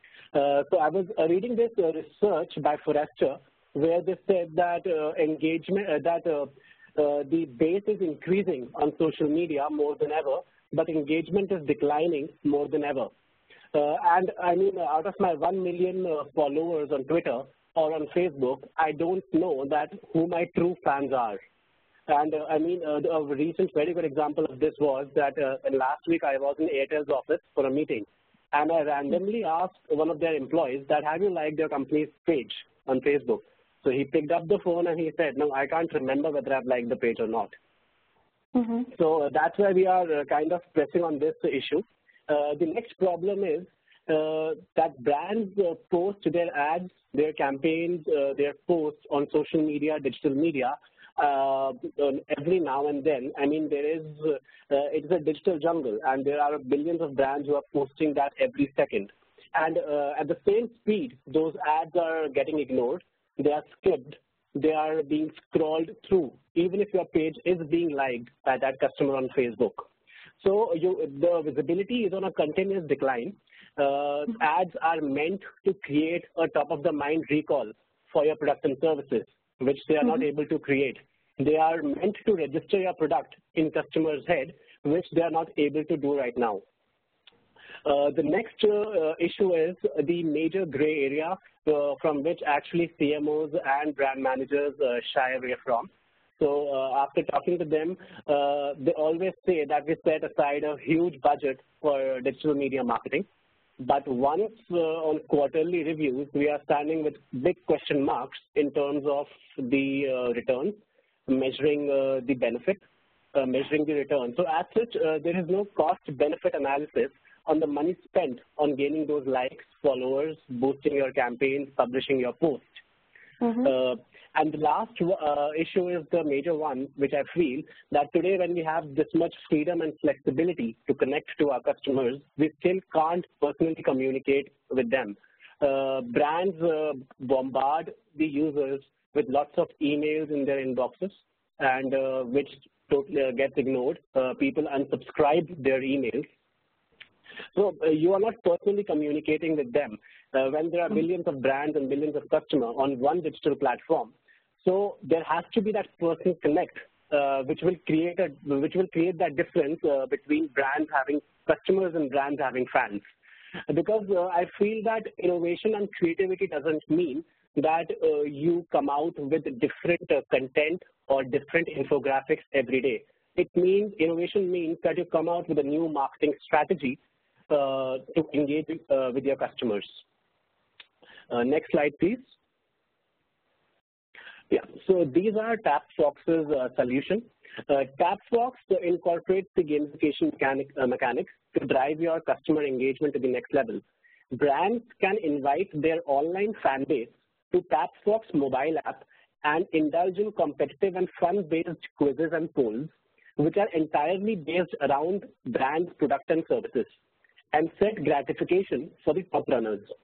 Uh, so I was uh, reading this uh, research by Forrester, where they said that uh, engagement, uh, that uh, uh, the base is increasing on social media more than ever, but engagement is declining more than ever. Uh, and I mean, out of my one million uh, followers on Twitter or on Facebook, I don't know that who my true fans are. And uh, I mean, uh, a recent very good example of this was that uh, last week I was in Airtel's office for a meeting, and I randomly asked one of their employees that, have you liked your company's page on Facebook? So he picked up the phone and he said, no, I can't remember whether I've liked the page or not. Mm-hmm. So uh, that's why we are uh, kind of pressing on this issue. Uh, the next problem is uh, that brands uh, post their ads, their campaigns, uh, their posts on social media, digital media, uh, every now and then. I mean, there is, uh, it's a digital jungle, and there are billions of brands who are posting that every second. And uh, at the same speed, those ads are getting ignored. They are skipped. They are being scrolled through, even if your page is being liked by that customer on Facebook. So you, the visibility is on a continuous decline. Uh, ads are meant to create a top-of-the-mind recall for your products and services, which they are mm-hmm. not able to create. They are meant to register your product in customers' head, which they are not able to do right now. Uh, the next uh, issue is the major gray area uh, from which actually C M Os and brand managers uh, shy away from. So uh, after talking to them, uh, they always say that we set aside a huge budget for digital media marketing. But once uh, on quarterly reviews, we are standing with big question marks in terms of the uh, returns, measuring uh, the benefit, uh, measuring the return. So as such, uh, there is no cost-benefit analysis on the money spent on gaining those likes, followers, boosting your campaigns, publishing your post. Mm-hmm. uh, and the last uh, issue is the major one, which I feel that today when we have this much freedom and flexibility to connect to our customers, we still can't personally communicate with them. Uh, brands uh, bombard the users with lots of emails in their inboxes, and uh, which totally uh, gets ignored. Uh, people unsubscribe their emails. So uh, you are not personally communicating with them uh, when there are millions of brands and millions of customers on one digital platform. So there has to be that personal connect, uh, which will create a which will create that difference uh, between brands having customers and brands having fans. Because uh, I feel that innovation and creativity doesn't mean that uh, you come out with different uh, content or different infographics every day. It means innovation means that you come out with a new marketing strategy uh, to engage uh, with your customers. Uh, next slide, please. Yeah, so these are TapSbox's uh, solution. Uh, TapSbox incorporates the gamification mechanic, uh, mechanics to drive your customer engagement to the next level. Brands can invite their online fan base to TapSbox mobile app and indulge in competitive and fun-based quizzes and polls, which are entirely based around brand product and services, and set gratification for the top runners.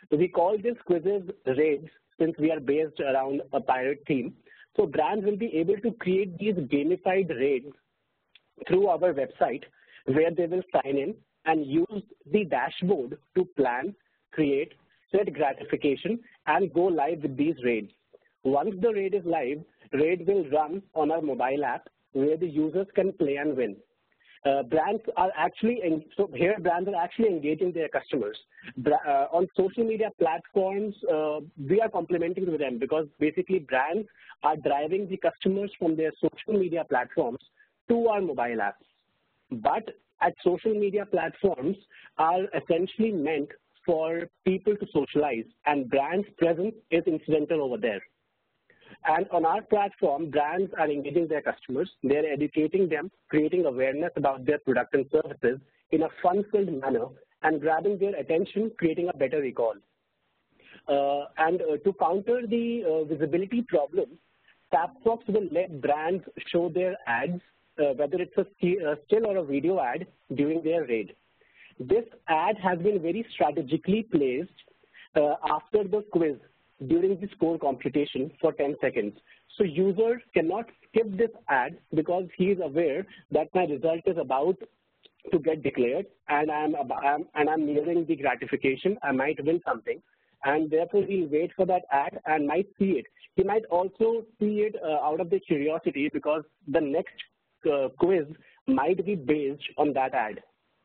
We call these quizzes raids since we are based around a pirate theme. So brands will be able to create these gamified raids through our website where they will sign in and use the dashboard to plan, create, set gratification, and go live with these raids. Once the raid is live, raid will run on our mobile app where the users can play and win. Uh, brands are actually, in, so here brands are actually engaging their customers. Bra uh, on social media platforms, uh, we are complementing with them because basically brands are driving the customers from their social media platforms to our mobile apps. But at social media platforms are essentially meant for people to socialize, and brands' presence is incidental over there. And on our platform, brands are engaging their customers. They're educating them, creating awareness about their product and services in a fun-filled manner, and grabbing their attention, creating a better recall. Uh, and uh, to counter the uh, visibility problem, TapFox will let brands show their ads, uh, whether it's a still or a video ad, during their raid. This ad has been very strategically placed uh, after the quiz during the score computation for ten seconds. So user cannot skip this ad because he is aware that my result is about to get declared and I'm, I'm, and I'm nearing the gratification, I might win something. And therefore he'll wait for that ad and might see it. He might also see it uh, out of the curiosity because the next uh, quiz might be based on that ad.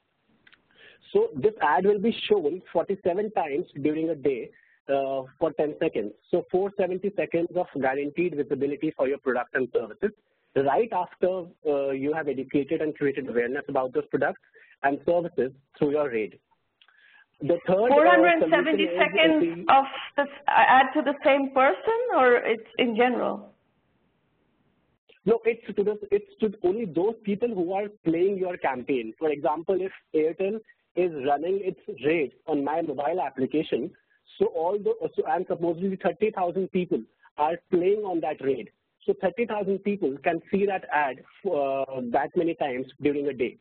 So this ad will be shown forty-seven times during a day uh, for ten seconds. So four hundred seventy seconds of guaranteed visibility for your products and services right after uh, you have educated and created awareness about those products and services through your raid. The third four hundred seventy uh, seconds of this ad to the same person, or it's in general? No, it's to, the, it's to only those people who are playing your campaign. For example, if Airtel is running its raid on my mobile application, so all the, so and supposedly thirty thousand people are playing on that raid. So thirty thousand people can see that ad uh, that many times during a day.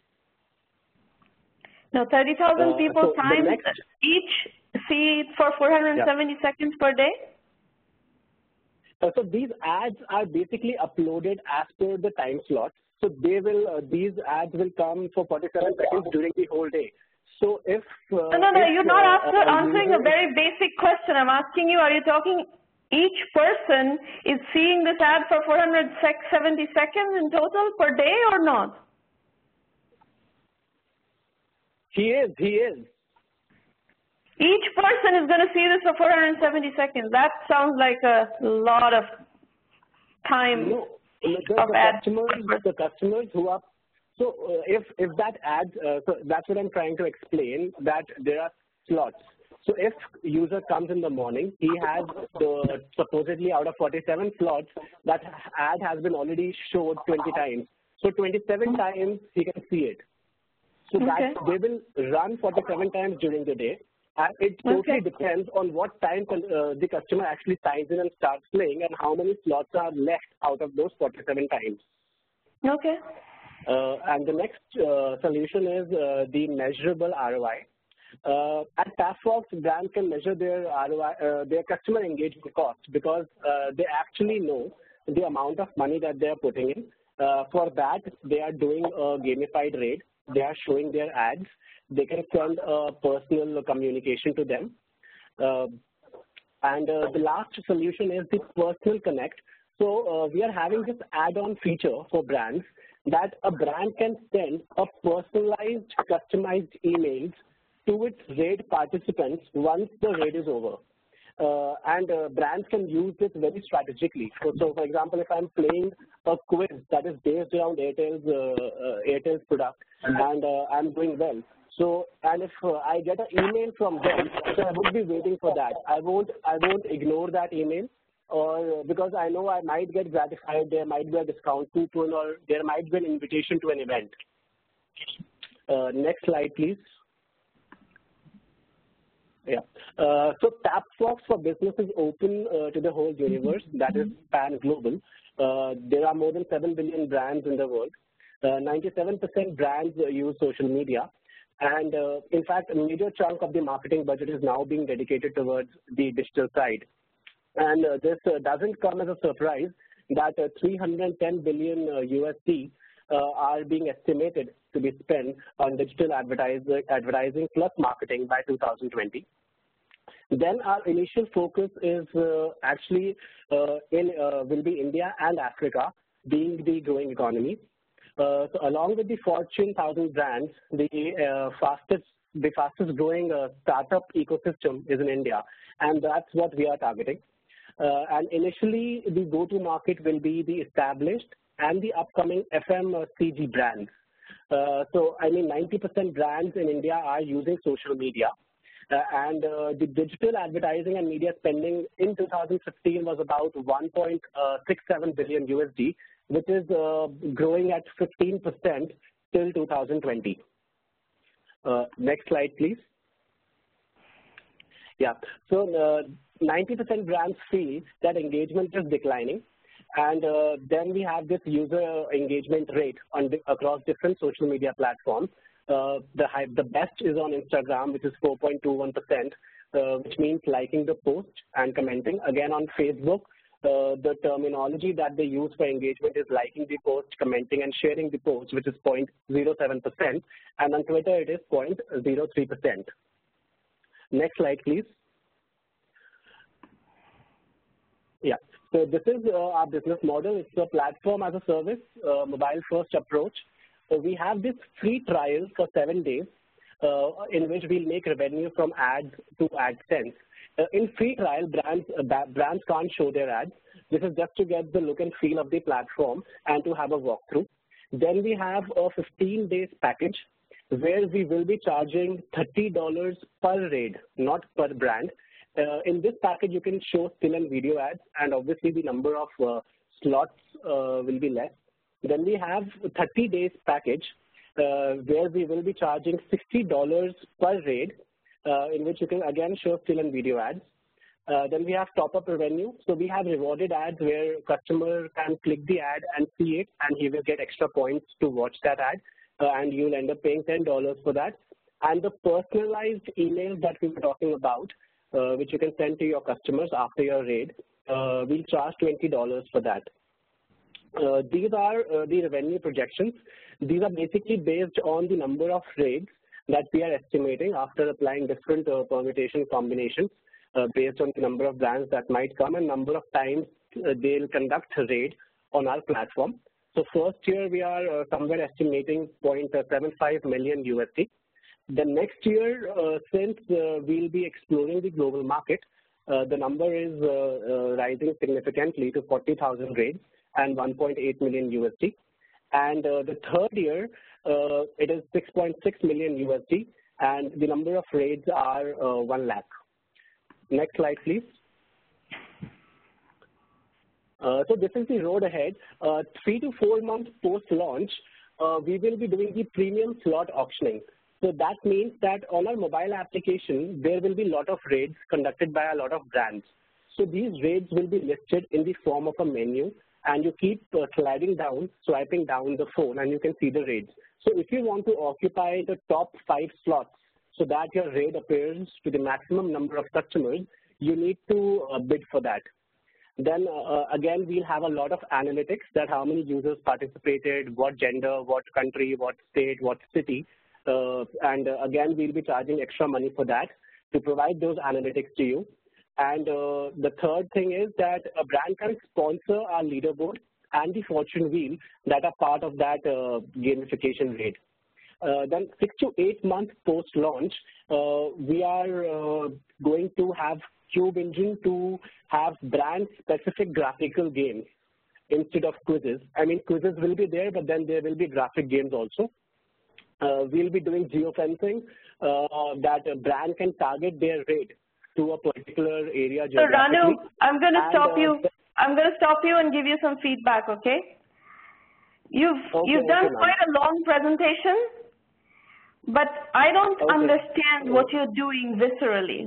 No, thirty thousand uh, people so times next, each see it for four hundred seventy yeah. seconds per day? Uh, so these ads are basically uploaded as per the time slot. So they will, uh, these ads will come for forty-seven seconds during the whole day. So if uh, no, no, no, if, you're not uh, after uh, answering a very basic question. I'm asking you: are you talking each person is seeing this ad for four hundred seventy seconds in total per day, or not? He is. He is. Each person is going to see this for four hundred seventy seconds. That sounds like a lot of time no, the, of the ads. Customers, the customers who are so uh, if if that ad, uh, so that's what I'm trying to explain. That there are slots. So if user comes in the morning, he has the supposedly out of forty-seven slots, that ad has been already showed twenty times. So twenty-seven times he can see it. So okay. that they will run forty-seven times during the day. And it totally okay. depends on what time uh, the customer actually signs in and starts playing and how many slots are left out of those forty-seven times. Okay. Uh, and the next uh, solution is uh, the measurable R O I. Uh, at TapFox, brands can measure their R O I, uh, their customer engagement cost because uh, they actually know the amount of money that they are putting in. Uh, for that, they are doing a gamified raid. They are showing their ads. They can send a personal communication to them. Uh, and uh, the last solution is the personal connect. So uh, we are having this add-on feature for brands that a brand can send a personalized, customized emails to its raid participants once the raid is over. Uh, and uh, brands can use this very strategically. So, so, for example, if I'm playing a quiz that is based around Airtel's, uh, uh, Airtel's product, and uh, I'm doing well. So, and if uh, I get an email from them, so I would be waiting for that. I won't, I won't ignore that email, or because I know I might get gratified. There might be a discount coupon, or there might be an invitation to an event. Uh, next slide, please. Yeah. Uh, so TapFox for Business is open uh, to the whole universe, that is pan-global. Uh, there are more than seven billion brands in the world. ninety-seven percent uh, brands uh, use social media. And uh, in fact, a major chunk of the marketing budget is now being dedicated towards the digital side. And uh, this uh, doesn't come as a surprise that uh, three hundred ten billion uh, U S D uh, are being estimated to be spent on digital advertiser, advertising plus marketing by two thousand twenty. Then our initial focus is uh, actually uh, in uh, will be India and Africa being the growing economy. Uh, so along with the Fortune one thousand brands, the uh, fastest the fastest growing uh, startup ecosystem is in India, and that's what we are targeting. Uh, and initially, the go-to-market will be the established and the upcoming F M C G brands. Uh, so, I mean, ninety percent brands in India are using social media. Uh, and uh, the digital advertising and media spending in two thousand fifteen was about one point six seven billion U S D, which is uh, growing at fifteen percent till two thousand twenty. Uh, next slide, please. Yeah, so ninety percent uh, brands feel that engagement is declining, and uh, then we have this user engagement rate on the, across different social media platforms. Uh, the, high, the best is on Instagram, which is four point two one percent, uh, which means liking the post and commenting. Again, on Facebook, uh, the terminology that they use for engagement is liking the post, commenting, and sharing the post, which is zero point zero seven percent. And on Twitter, it is zero point zero three percent. Next slide, please. Yeah, so this is uh, our business model. It's a platform as a service, uh, mobile-first approach. So we have this free trial for seven days uh, in which we'll make revenue from ads to AdSense. Uh, in free trial, brands, uh, brands can't show their ads. This is just to get the look and feel of the platform and to have a walkthrough. Then we have a fifteen days package where we will be charging thirty dollars per raid, not per brand. Uh, in this package, you can show still and video ads, and obviously the number of uh, slots uh, will be less. Then we have thirty days package uh, where we will be charging sixty dollars per raid, uh, in which you can again show still and video ads. Uh, then we have top-up revenue. So we have rewarded ads where customer can click the ad and see it, and he will get extra points to watch that ad, uh, and you'll end up paying ten dollars for that. And the personalized emails that we were talking about, uh, which you can send to your customers after your raid, uh, we'll charge twenty dollars for that. Uh, these are uh, the revenue projections. These are basically based on the number of raids that we are estimating after applying different uh, permutation combinations uh, based on the number of brands that might come and number of times uh, they'll conduct a raid on our platform. So first year we are uh, somewhere estimating zero point seven five million U S D. The next year, uh, since uh, we'll be exploring the global market, uh, the number is uh, uh, rising significantly to forty thousand raids and one point eight million U S D. And uh, the third year, uh, it is six point six million U S D, and the number of raids are uh, one lakh. Next slide, please. Uh, so this is the road ahead. Uh, three to four months post-launch, uh, we will be doing the premium slot auctioning. So that means that on our mobile application, there will be a lot of raids conducted by a lot of brands. So these raids will be listed in the form of a menu, and you keep uh, sliding down, swiping down the phone, and you can see the raids. So if you want to occupy the top five slots so that your raid appears to the maximum number of customers, you need to uh, bid for that. Then uh, again, we'll have a lot of analytics that how many users participated, what gender, what country, what state, what city. Uh, and uh, again, we'll be charging extra money for that to provide those analytics to you. And uh, the third thing is that a brand can sponsor our leaderboard and the fortune wheel that are part of that uh, gamification raid. Uh, then six to eight months post-launch, uh, we are uh, going to have Cube Engine to have brand-specific graphical games instead of quizzes. I mean, quizzes will be there, but then there will be graphic games also. Uh, we'll be doing geofencing uh, that a brand can target their raid to a particular area geographically. So Ranu, I'm going to stop uh, you. I'm going to stop you and give you some feedback, okay? You've okay, you've done okay, quite a long presentation, but I don't okay. understand what you're doing viscerally.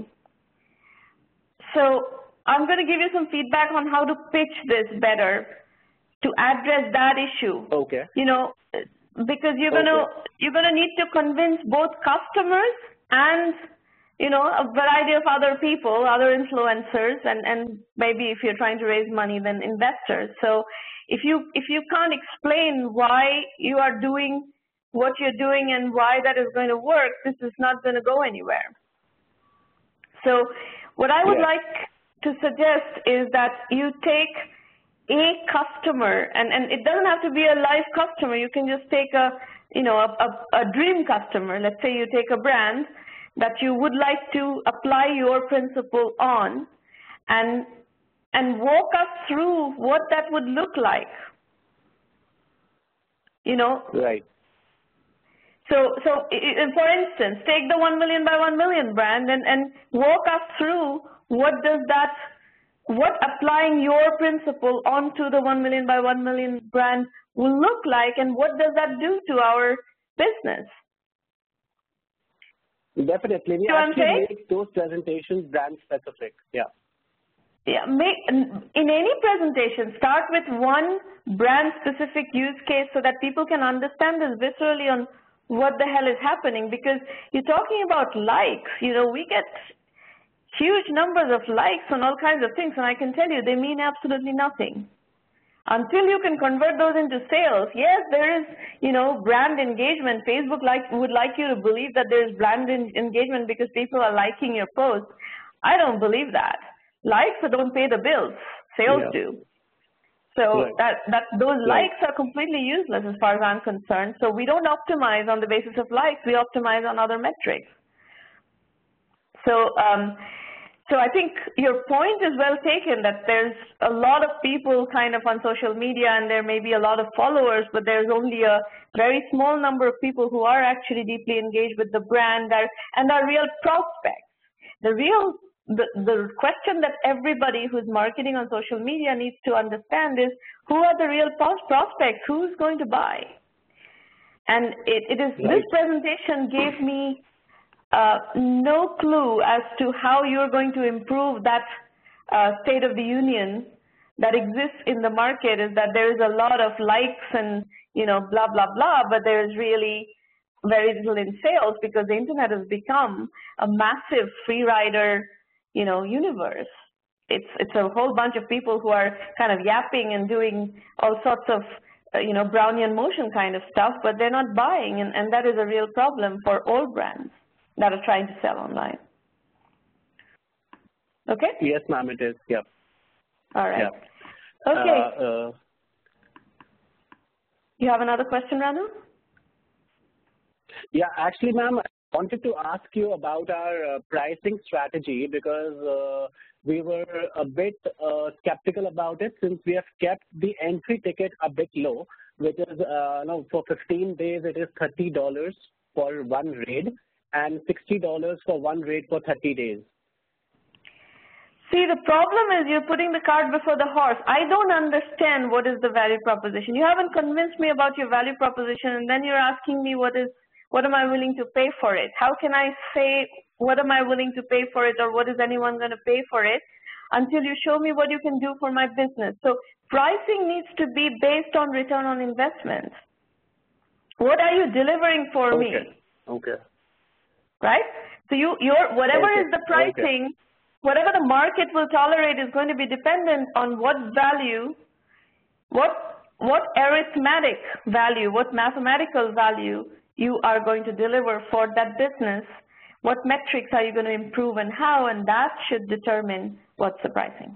So I'm going to give you some feedback on how to pitch this better to address that issue. Okay. You know, because you're okay. gonna you're gonna need to convince both customers and you know a variety of other people, other influencers, and and maybe if you're trying to raise money, then investors. So if you if you can't explain why you are doing what you're doing and why that is going to work, this is not going to go anywhere. So what I would yeah. like to suggest is that you take a customer, and, and it doesn't have to be a live customer. You can just take a, you know, a, a, a dream customer. Let's say you take a brand that you would like to apply your principle on, and and walk us through what that would look like. You know. Right. So, so for instance, take the one million by one million brand and, and walk us through what does that, what applying your principle onto the one million by one million brand will look like, and what does that do to our business? Definitely. We actually make those presentations brand specific. Yeah. Yeah. Make, in any presentation, start with one brand specific use case so that people can understand this viscerally on what the hell is happening, because you're talking about likes. You know, we get huge numbers of likes on all kinds of things, and I can tell you they mean absolutely nothing. Until you can convert those into sales, yes, there is, you know, brand engagement. Facebook like, would like you to believe that there is brand engagement because people are liking your posts. I don't believe that. Likes don't pay the bills. Sales yeah. do. So right. that, that those right. likes are completely useless as far as I'm concerned. So we don't optimize on the basis of likes. We optimize on other metrics. So, um, so I think your point is well taken that there's a lot of people kind of on social media, and there may be a lot of followers, but there's only a very small number of people who are actually deeply engaged with the brand and are real prospects. The real The, the question that everybody who's marketing on social media needs to understand is, who are the real prospects? Who's going to buy? And it, it is, right. this presentation gave me uh, no clue as to how you're going to improve that uh, state of the union that exists in the market, is that there is a lot of likes and, you know, blah, blah, blah, but there's really very little in sales because the internet has become a massive free rider, you know, universe. It's it's a whole bunch of people who are kind of yapping and doing all sorts of, uh, you know, Brownian motion kind of stuff, but they're not buying, and, and that is a real problem for all brands that are trying to sell online. Okay? Yes, ma'am, it is. Yep. All right. Yep. Okay. Uh, uh, you have another question, Ranu? Yeah, actually, ma'am, I wanted to ask you about our uh, pricing strategy, because uh, we were a bit uh, skeptical about it, since we have kept the entry ticket a bit low, which is, uh, no, for fifteen days it is thirty dollars for one raid and sixty dollars for one raid for thirty days. See, the problem is you're putting the cart before the horse. I don't understand what is the value proposition. You haven't convinced me about your value proposition, and then you're asking me what is What am I willing to pay for it? How can I say what am I willing to pay for it, or what is anyone going to pay for it, until you show me what you can do for my business? So pricing needs to be based on return on investment. What are you delivering for okay. me? Okay. Right? So you, your whatever okay. is the pricing, okay. whatever the market will tolerate is going to be dependent on what value, what what arithmetic value, what mathematical value you are going to deliver for that business, what metrics are you going to improve and how, and that should determine what's the pricing.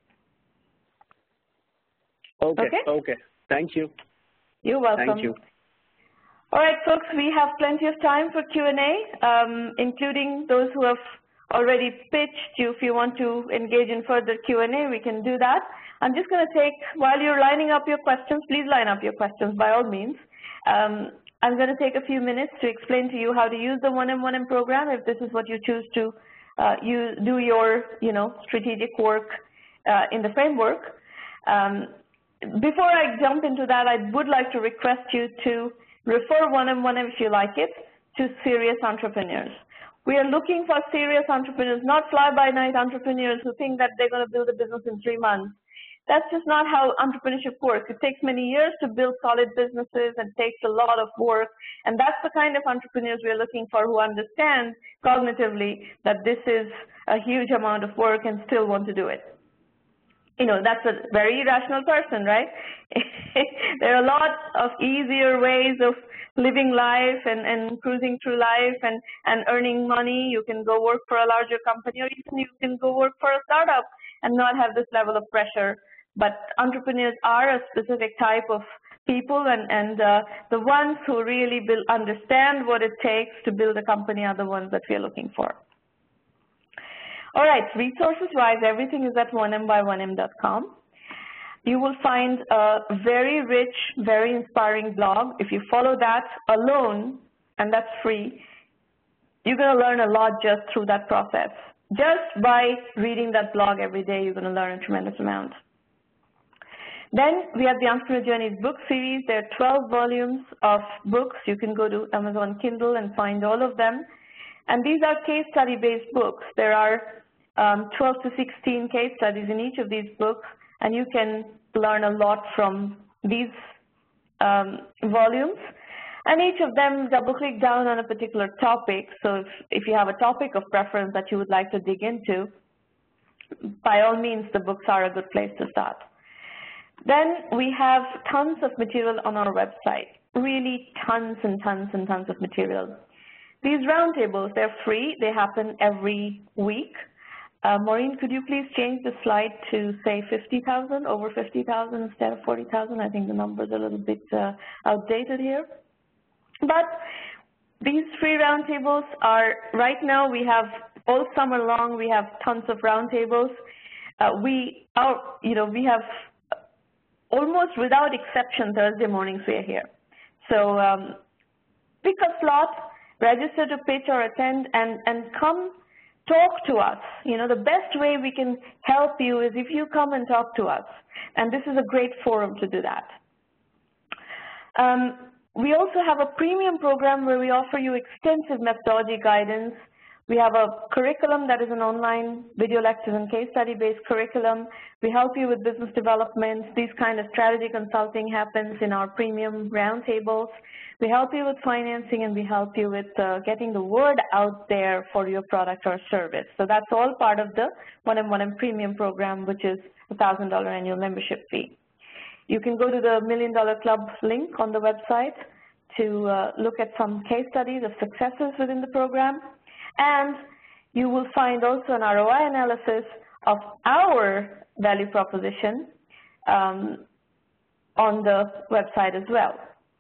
Okay, okay, okay. Thank you. You're welcome. Thank you. All right, folks, we have plenty of time for Q and A, um, including those who have already pitched. You, if you want to engage in further Q and A, we can do that. I'm just going to take, while you're lining up your questions, please line up your questions by all means. Um, I'm going to take a few minutes to explain to you how to use the one M one M program if this is what you choose to uh, use, do your, you know, strategic work uh, in the framework. Um, before I jump into that, I would like to request you to refer one M one M, if you like it, to serious entrepreneurs. We are looking for serious entrepreneurs, not fly-by-night entrepreneurs who think that they're going to build a business in three months. That's just not how entrepreneurship works. It takes many years to build solid businesses and takes a lot of work. And that's the kind of entrepreneurs we're looking for who understand cognitively that this is a huge amount of work and still want to do it. You know, that's a very irrational person, right? There are a lot of easier ways of living life and, and cruising through life and, and earning money. You can go work for a larger company, or even you can go work for a startup and not have this level of pressure. But entrepreneurs are a specific type of people, and, and uh, the ones who really build, understand what it takes to build a company are the ones that we're looking for. All right, resources-wise, everything is at one M by one M dot com. You will find a very rich, very inspiring blog. If you follow that alone, and that's free, you're going to learn a lot just through that process. Just by reading that blog every day, you're going to learn a tremendous amount. Then we have the Entrepreneur Journeys book series. There are twelve volumes of books. You can go to Amazon Kindle and find all of them. And these are case study-based books. There are um, twelve to sixteen case studies in each of these books, and you can learn a lot from these um, volumes. And each of them double-click down on a particular topic. So if, if you have a topic of preference that you would like to dig into, by all means, the books are a good place to start. Then we have tons of material on our website, really tons and tons and tons of material. These roundtables, they're free. They happen every week. Uh, Maureen, could you please change the slide to, say, fifty thousand, over fifty thousand instead of forty thousand? I think the number's a little bit uh, outdated here. But these free roundtables are, right now we have, all summer long, we have tons of roundtables. Uh, we, are, you know, we have almost without exception Thursday mornings we are here. So um, pick a slot, register to pitch or attend, and, and come talk to us. You know, the best way we can help you is if you come and talk to us. And this is a great forum to do that. Um, we also have a premium program where we offer you extensive methodology guidance. We have a curriculum that is an online video lectures and case study-based curriculum. We help you with business development. These kind of strategy consulting happens in our premium roundtables. We help you with financing, and we help you with uh, getting the word out there for your product or service. So that's all part of the one M one M premium program, which is a one thousand dollar annual membership fee. You can go to the Million Dollar Club link on the website to uh, look at some case studies of successes within the program. And you will find also an R O I analysis of our value proposition um, on the website as well.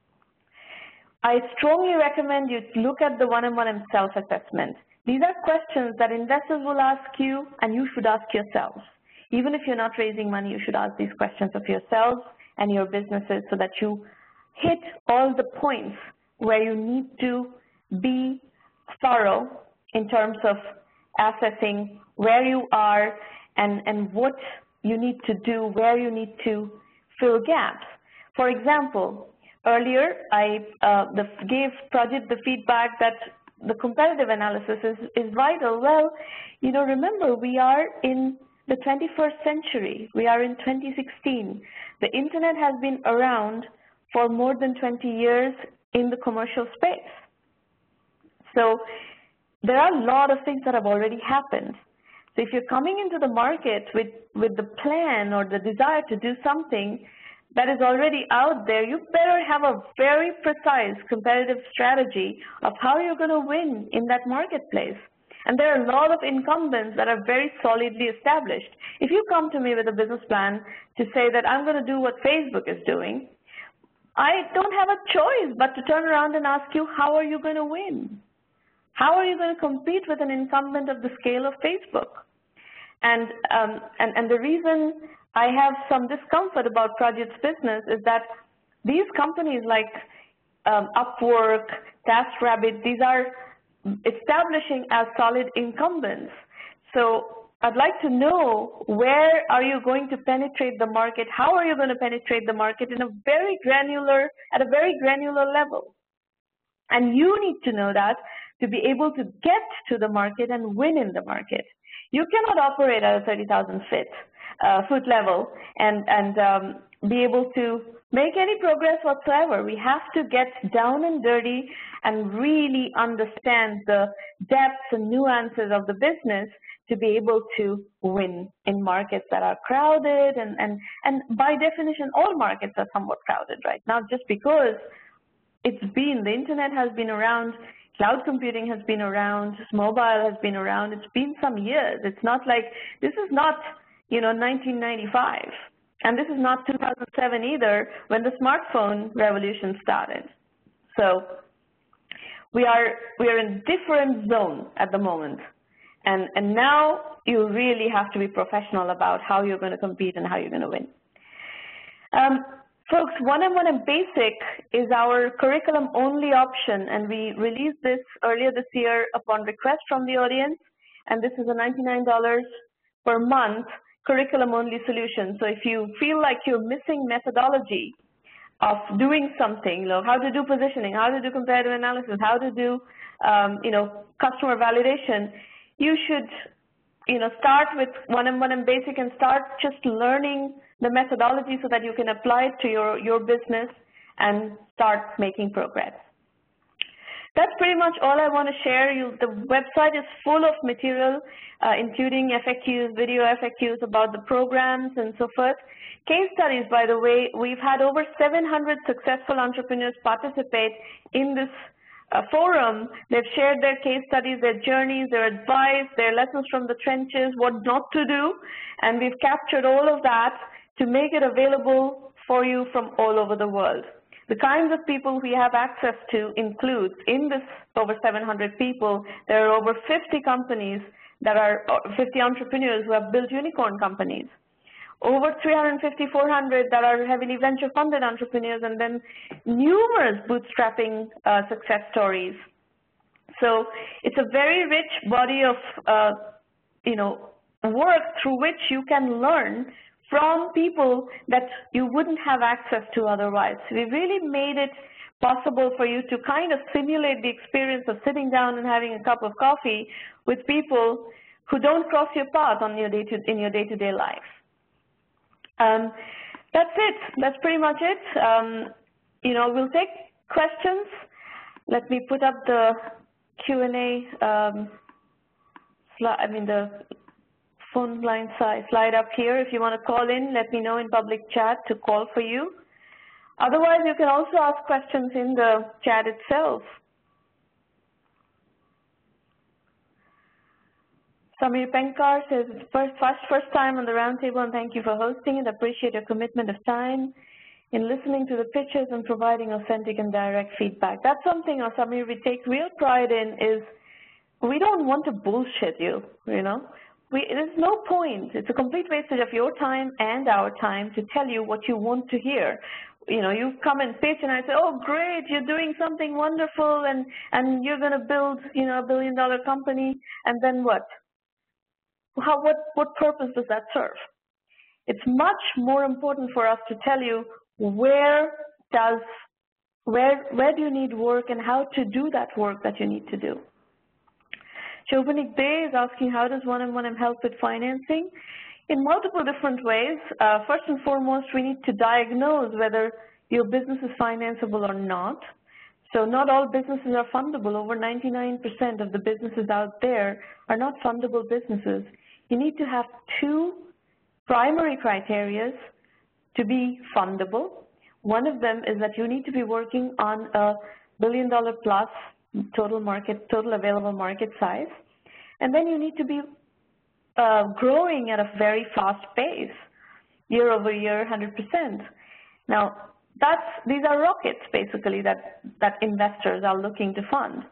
I strongly recommend you look at the one M one M self-assessment. These are questions that investors will ask you, and you should ask yourselves. Even if you're not raising money, you should ask these questions of yourselves and your businesses so that you hit all the points where you need to be thorough in terms of assessing where you are and, and what you need to do, where you need to fill gaps. For example, earlier I uh, the, gave Prajit the feedback that the competitive analysis is, is vital. Well, you know, remember, we are in the twenty-first century. We are in twenty sixteen. The internet has been around for more than twenty years in the commercial space. So there are a lot of things that have already happened. So if you're coming into the market with, with the plan or the desire to do something that is already out there, you better have a very precise competitive strategy of how you're going to win in that marketplace. And there are a lot of incumbents that are very solidly established. If you come to me with a business plan to say that I'm going to do what Facebook is doing, I don't have a choice but to turn around and ask you, how are you going to win? How are you going to compete with an incumbent of the scale of Facebook? And, um, and, and the reason I have some discomfort about Prajit's business is that these companies like um, Upwork, TaskRabbit, these are establishing as solid incumbents. So I'd like to know, where are you going to penetrate the market? How are you going to penetrate the market in a very granular, at a very granular level? And you need to know that to be able to get to the market and win in the market. You cannot operate at a thirty thousand foot, uh, foot level and, and um, be able to make any progress whatsoever. We have to get down and dirty and really understand the depths and nuances of the business to be able to win in markets that are crowded, and, and, and by definition, all markets are somewhat crowded right now, just because it's been, the internet has been around, cloud computing has been around, mobile has been around, it's been some years. It's not like, this is not, you know, nineteen ninety-five, and this is not two thousand seven either, when the smartphone revolution started. So we are, we are in different zone at the moment. And, and now you really have to be professional about how you're going to compete and how you're going to win. Um, folks, one M one M Basic is our curriculum-only option, and we released this earlier this year upon request from the audience, and this is a ninety-nine dollars per month curriculum-only solution. So if you feel like you're missing methodology of doing something, you know, how to do positioning, how to do comparative analysis, how to do, um, you know, customer validation, you should, you know, start with one M one M Basic and start just learning the methodology so that you can apply it to your, your business and start making progress. That's pretty much all I want to share. You, the website is full of material, uh, including F A Qs, video F A Qs about the programs and so forth. Case studies, by the way, we've had over seven hundred successful entrepreneurs participate in this uh, forum. They've shared their case studies, their journeys, their advice, their lessons from the trenches, what not to do, and we've captured all of that to make it available for you from all over the world. The kinds of people we have access to includes, in this over seven hundred people, there are over fifty companies that are, fifty entrepreneurs who have built unicorn companies. Over three hundred fifty, four hundred that are heavily venture-funded entrepreneurs, and then numerous bootstrapping uh, success stories. So it's a very rich body of, uh, you know, work through which you can learn from people that you wouldn't have access to otherwise. We really made it possible for you to kind of simulate the experience of sitting down and having a cup of coffee with people who don't cross your path on your day to, in your day-to-day life. Um, that's it. That's pretty much it. Um, you know, we'll take questions. Let me put up the Q and A, um, I mean the phone line slide up here. If you want to call in, let me know in public chat to call for you. Otherwise, you can also ask questions in the chat itself. Samir Penkar says, first, first, first time on the roundtable, and thank you for hosting it. Appreciate your commitment of time in listening to the pitches and providing authentic and direct feedback. That's something, Samir, we take real pride in, is we don't want to bullshit you, you know. We, there's no point. It's a complete wastage of your time and our time to tell you what you want to hear. You know, you come and pitch and I say, oh, great, you're doing something wonderful and, and you're going to build, you know, a billion dollar company, and then what? How, what, what purpose does that serve? It's much more important for us to tell you where does, where, where do you need work and how to do that work that you need to do. Shobhanik Day is asking, how does one M one M help with financing? In multiple different ways. Uh, first and foremost, we need to diagnose whether your business is financeable or not. So not all businesses are fundable. Over ninety-nine percent of the businesses out there are not fundable businesses. You need to have two primary criteria to be fundable. One of them is that you need to be working on a billion dollar plus total market, total available market size. And then you need to be uh, growing at a very fast pace, year over year, one hundred percent. Now, that's, these are rockets, basically, that, that investors are looking to fund.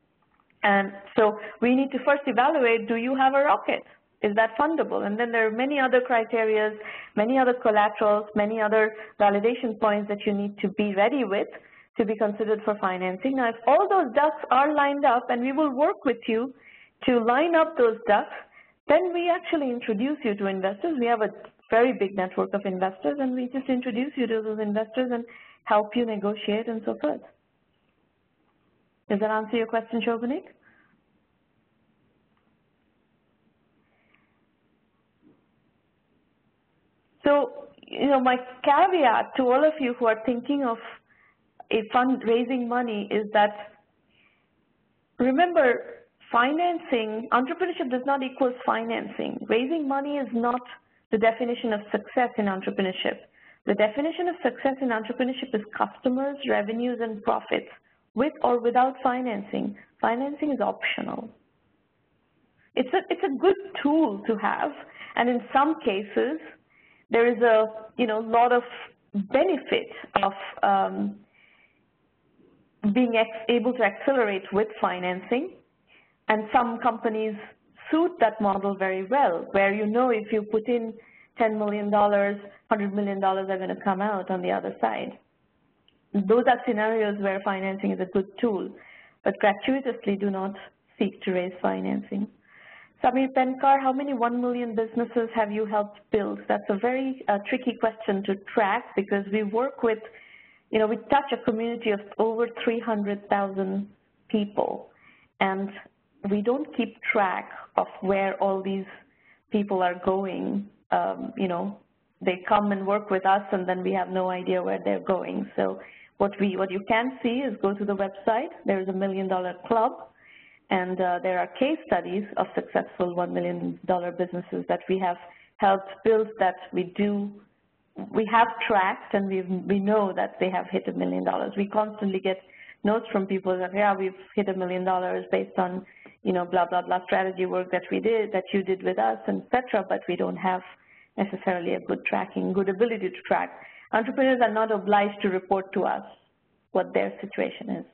And so we need to first evaluate, do you have a rocket? Is that fundable? And then there are many other criteria, many other collaterals, many other validation points that you need to be ready with to be considered for financing. Now, if all those ducks are lined up, and we will work with you to line up those ducks, then we actually introduce you to investors. We have a very big network of investors, and we just introduce you to those investors and help you negotiate and so forth. Does that answer your question, Shobhanik? So, you know, my caveat to all of you who are thinking of a fund raising money is that, remember, financing, entrepreneurship does not equal financing. Raising money is not the definition of success in entrepreneurship. The definition of success in entrepreneurship is customers, revenues, and profits, with or without financing. Financing is optional. It's a, it's a good tool to have, and in some cases, there is a you know lot of benefit of um, being ex able to accelerate with financing, and some companies suit that model very well, where you know if you put in ten million dollars, one hundred million dollars are going to come out on the other side. Those are scenarios where financing is a good tool, but gratuitously do not seek to raise financing. Samir Penkar, how many one million businesses have you helped build? That's a very uh, tricky question to track because we work with, you know, we touch a community of over three hundred thousand people, and we don't keep track of where all these people are going. Um, you know, they come and work with us, and then we have no idea where they're going. So what we, what you can see is go to the website. There is a million dollar club, and uh, there are case studies of successful one million dollar businesses that we have helped build that we do, we have tracked, and we we know that they have hit a million dollars. We constantly get notes from people that, yeah, we've hit a million dollars based on, you know, blah, blah, blah strategy work that we did, that you did with us, et cetera, but we don't have necessarily a good tracking, good ability to track. Entrepreneurs are not obliged to report to us what their situation is.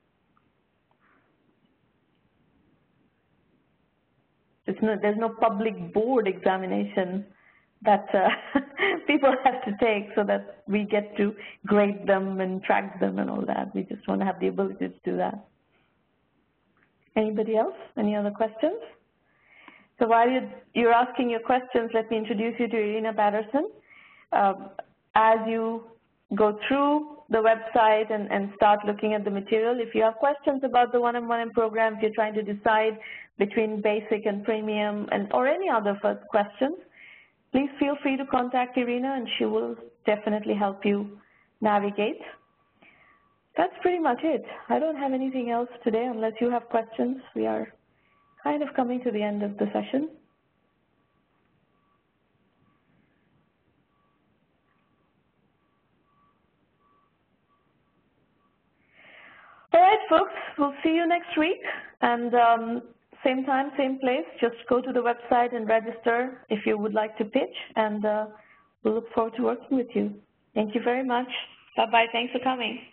It's no, there's no public board examination that uh, people have to take so that we get to grade them and track them and all that. We just want to have the ability to do that. Anybody else? Any other questions? So while you're asking your questions, let me introduce you to Irina Patterson. Um, as you go through the website and, and start looking at the material, if you have questions about the one-on-one program, if you're trying to decide between basic and premium and or any other questions, please feel free to contact Irina, and she will definitely help you navigate. That's pretty much it. I don't have anything else today unless you have questions. We are kind of coming to the end of the session. All right, folks, we'll see you next week. And um, same time, same place. Just go to the website and register if you would like to pitch. And uh, we'll look forward to working with you. Thank you very much. Bye-bye. Thanks for coming.